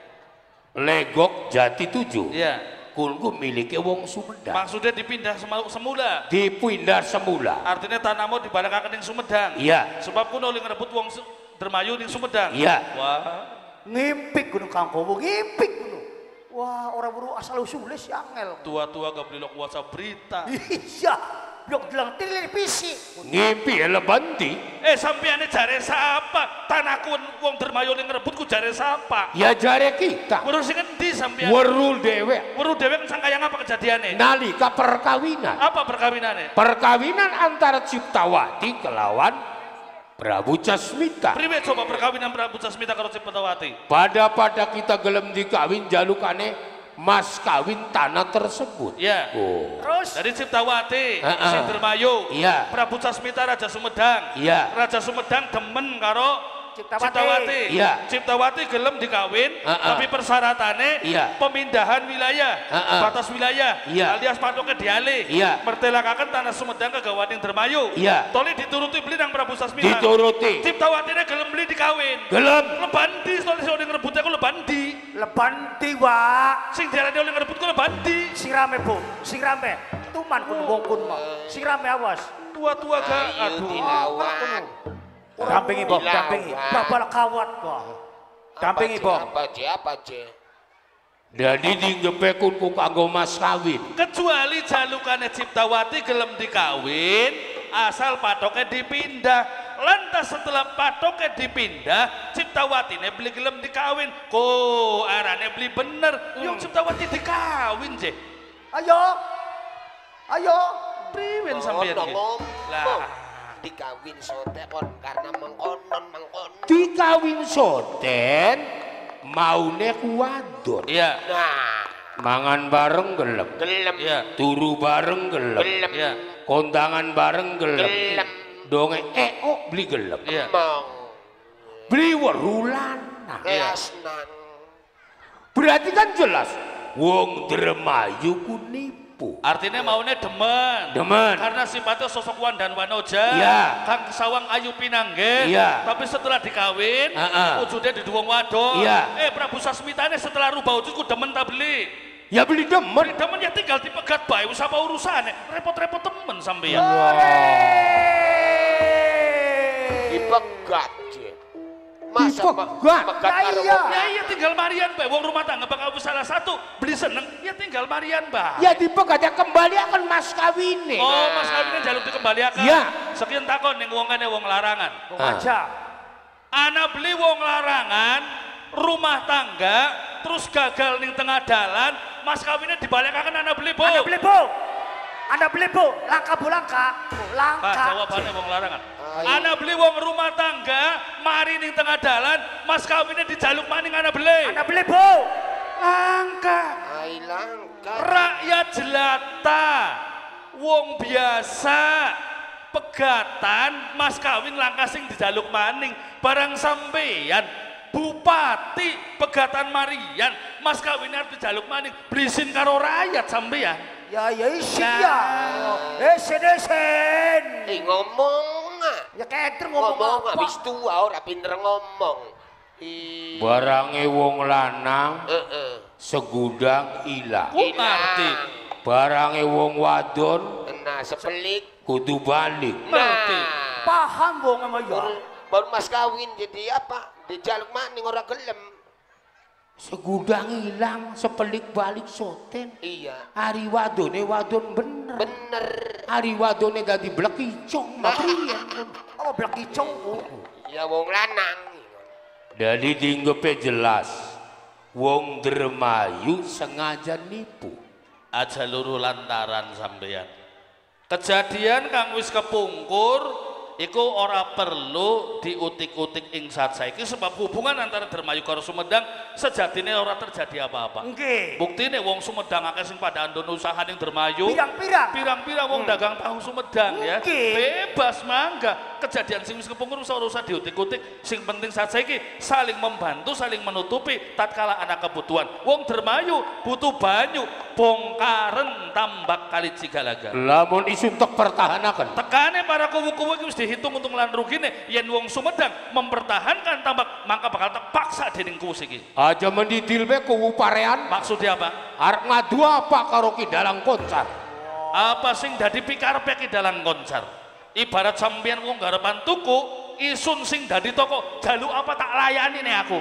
Legok Jati Tujuh.
ya.
Kulku miliki wong Sumedang.
Maksudnya dipindah sema- semula.
Dipindah semula.
Artinya tanahmu dibalekaken ning Sumedang.
Iya.
Sebab kuno oleh ngerebut wong Su- Dermayu ning Sumedang.
Iya.
Wah.
ngimpi gunung Kang Kowo, ngimpi gunung. Wah, orang buru asal usulnya si angel.
Tua-tua gak beli lo kuasa berita.
Iya, blok bilang televisi.
Ngimpi ya lebanti.
Eh sampeane jare sapa? Tanahku wong Dermayu ning ngerebutku jare sapa?
Ya jare kita.
Weruh sing endi sampean?
Werul dewek.
Weruh dhewek sangkayang apa kejadiane?
Nalika perkawinan.
Apa perkawinane?
Perkawinan antara Ciptawati kelawan Prabu Jasmita.
Priwe coba perkawinan Prabu Jasmita karo Ciptawati?
Pada pada kita gelem dikawin jalukane mas kawin tanah tersebut.
Iya.
Oh.
Terus?
Dari Ciptawati,
Heeh.
sing Dermayu.
Iya.
Prabu Jasmita Raja Sumedang.
Iya.
Raja Sumedang demen karo
Ciptawati.
Ciptawati.
Iya.
Ciptawati gelem dikawin,
Heeh.
tapi persyaratannya
Iya.
pemindahan wilayah,
Heeh.
batas wilayah,
Iya.
alias patoknya dialih.
Iya.
Mertelakaken tanah Sumedang ke Gawaning Dermayu.
Iya.
Toli dituruti beli nang Prabu Jasmita.
Dituruti.
Ciptawatine gelem beli dikawin.
Gelem.
Lebandi, toli sing ngerebut aku lebandi.
Lebanti, Wak.
Sing diarani oleh ngerebutku lebandi.
Sirame, Bu. Sirame. Tuman kun wong kun mah. Sirame awas.
Tua-tua gak,
Ayo
aduh.
dilawan.
Dampingi, Bob,
Dilawan.
dampingi. Babal kawat, Bob. Dampingi,
Apa,
Bob.
Ce? Apa ce? Apa ce?
Jadi dinggepekun ku kanggo mas kawin.
Kecuali jalukane Ciptawati gelem dikawin, asal patoknya dipindah. Lantas setelah patoknya dipindah, Ciptawati ne beli gelem dikawin. Ko arane beli bener, yung Ciptawati dikawin je.
Ayo. Ayo.
Priwen sampeyan
Ngomong,
ki?
ngomong.
Lah,
Dikawin sotekon karena mengkonon mengkonon.
Dikawin soten maune ku wadon.
iya,
Nah,
Mangan bareng gelem.
gelem,
iya,
Turu bareng gelem.
gelem,
iya,
Kondangan bareng gelem.
gelem,
Donge eh oh beli gelem.
iya.
mong,
Beli werulan.
kelas nang.
Berarti kan jelas wong Dermayu ku nipu.
Artinya maunya demen.
Demen.
Karena sifatnya sosok Wan dan Wanoja.
Iya.
Kang Sawang Ayu Pinanggen.
Iya.
Tapi setelah dikawin,
Heeh.
wujudnya di Duwong Wadon.
Iya.
Eh Prabu Sasmitane setelah rubah wujudku demen tak beli.
Ya beli demen.
Demen ya tinggal dipegat bae, wis apa urusannya? Repot-repot temen sampeyan.
Dipegat ce. Masa me-
Dipegat?
megat karo
Iya.
wong
Ya iya tinggal Marian bae, wong rumah tangga bakal salah satu beli seneng, ya tinggal Marian bae.
Ya dipegat ya kembali akan mas kawine.
Oh, Mas kawinnya jaluk dikembalikan.
Iya.
Sekian takon ning wongane wong larangan.
Wong aja.
Ana beli wong larangan, rumah tangga, terus gagal ning tengah dalan, mas kawinnya dibalekaken anak beli bu.
Anak beli bu. Anak beli bu. Langka bu langka. Langka.
Pak jawabannya wong larangan. Anak beli wong rumah tangga, mari ning tengah dalan, mas kawinnya dijaluk maning anak beli.
Anak beli bu.
Langka.
Ai langka.
Rakyat jelata, wong biasa, pegatan, mas kawin langka sing dijaluk maning. Barang sampeyan, bupati, pegatan Marian, mas kawin harus dijaluk maning. Belisin karo rakyat sampeyan.
Ya ya isi ya. Esen esen.
Eh ngomong ah.
Ya kenter ngomong,
ngomong
apa?
habis tua ora pinter ngomong. I...
Barange wong lanang
Heeh.
segudang ilang.
Ku ngerti.
Barange wong wadon
Nah, sepelik.
kudu balik.
Ngerti.
Nah,
Paham wong sama ya.
baru, baru mas kawin jadi apa? Dijaluk maning ora gelem.
Segudang ilang, sepelik balik soten.
Iya.
Hari wadone wadon bener.
Bener.
Hari wadone dadi blek icong. Mapriyen.
Oh blek icong.
Ya wong lanang.
Dari dinggepe jelas. Wong dermayu sengaja nipu.
Aja luru lantaran sampeyan. Kejadian kang wis kepungkur iku ora perlu diutik-utik ing saat saiki sebab hubungan antara Dermayu karo Sumedang sejatine ora terjadi apa-apa.
Nggih.
Buktine wong Sumedang akeh sing pada andon usaha ning Dermayu.
Pirang-pirang.
Pirang-pirang wong dagang tahu Sumedang ya.
Nggih.
Bebas mangga. Kejadian sing wis kepungkur ora usah diutik-utik. Sing penting saat saiki saling membantu, saling menutupi tatkala ana kebutuhan. Wong Dermayu butuh banyu, bongkaren tambak kali Cigalaga.
Lamun isun tek pertahanaken.
Tekane para kuwu-kuwu iki wis dihitung untuk lan rugine yen wong Sumedang mempertahankan tambak maka bakal terpaksa dening kuwu iki.
Aja mendidil be kuwu parean.
Maksudnya apa?
Arep ngadu apa karo Ki Dalang Koncar?
Apa sing dadi pikarepe Ki Dalang Koncar? Ibarat sampeyan wong garepan tuku, isun sing dadi toko, jaluk apa tak layani nih aku.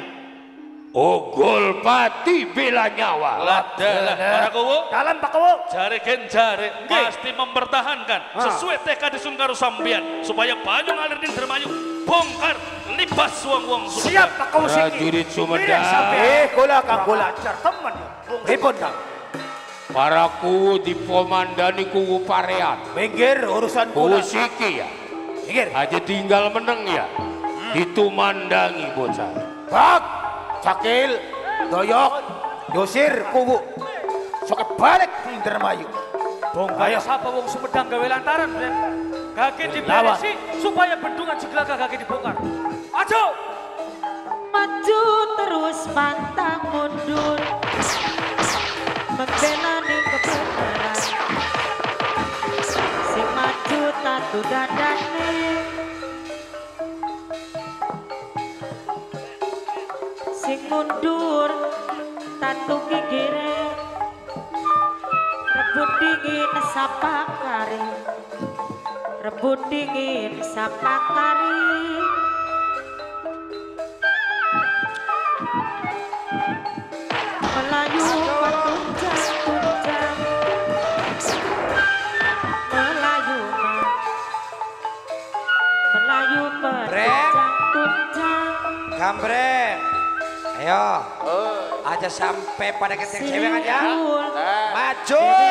Ogol pati bela nyawa.
Lah dalah para kuwu.
Dalam Pak Kuwu.
Jare gen jare pasti mempertahankan sesuai tekad isun karo sampeyan supaya banyu ngalir ning Dermayu bongkar libas wong-wong Sumedang.
Siap Pak Kuwu sing.
Prajurit Sumedang.
Eh kula Kang kula ajar temen. Pripun Kang?
Para kuwu dipomandani kuwu parean.
Minggir urusan
Kuwu
kula.
siki ya.
Minggir.
Aja tinggal meneng ya. Ditumandangi bocah.
Bak. Cakil. Doyok. Dosir kuwu. Sok balik ning Dermayu.
Bongkar sapa wong Sumedang gawe lantaran, Bren. Gage diberesi supaya bendungan Cigalaga gage dibongkar. Ajo.
Maju terus pantang mundur. Membela ning kebenaran. Sing maju tatu dandane. Sing mundur tatu gigire. Rebut dingin sapa kari. Rebut dingin sapa kari. Melayu tunjang-tunjang. Melayu Melayu tunjang-tunjang.
Gambreng. Ayo. Aja sampai pada keteng cewengan ya. Maju.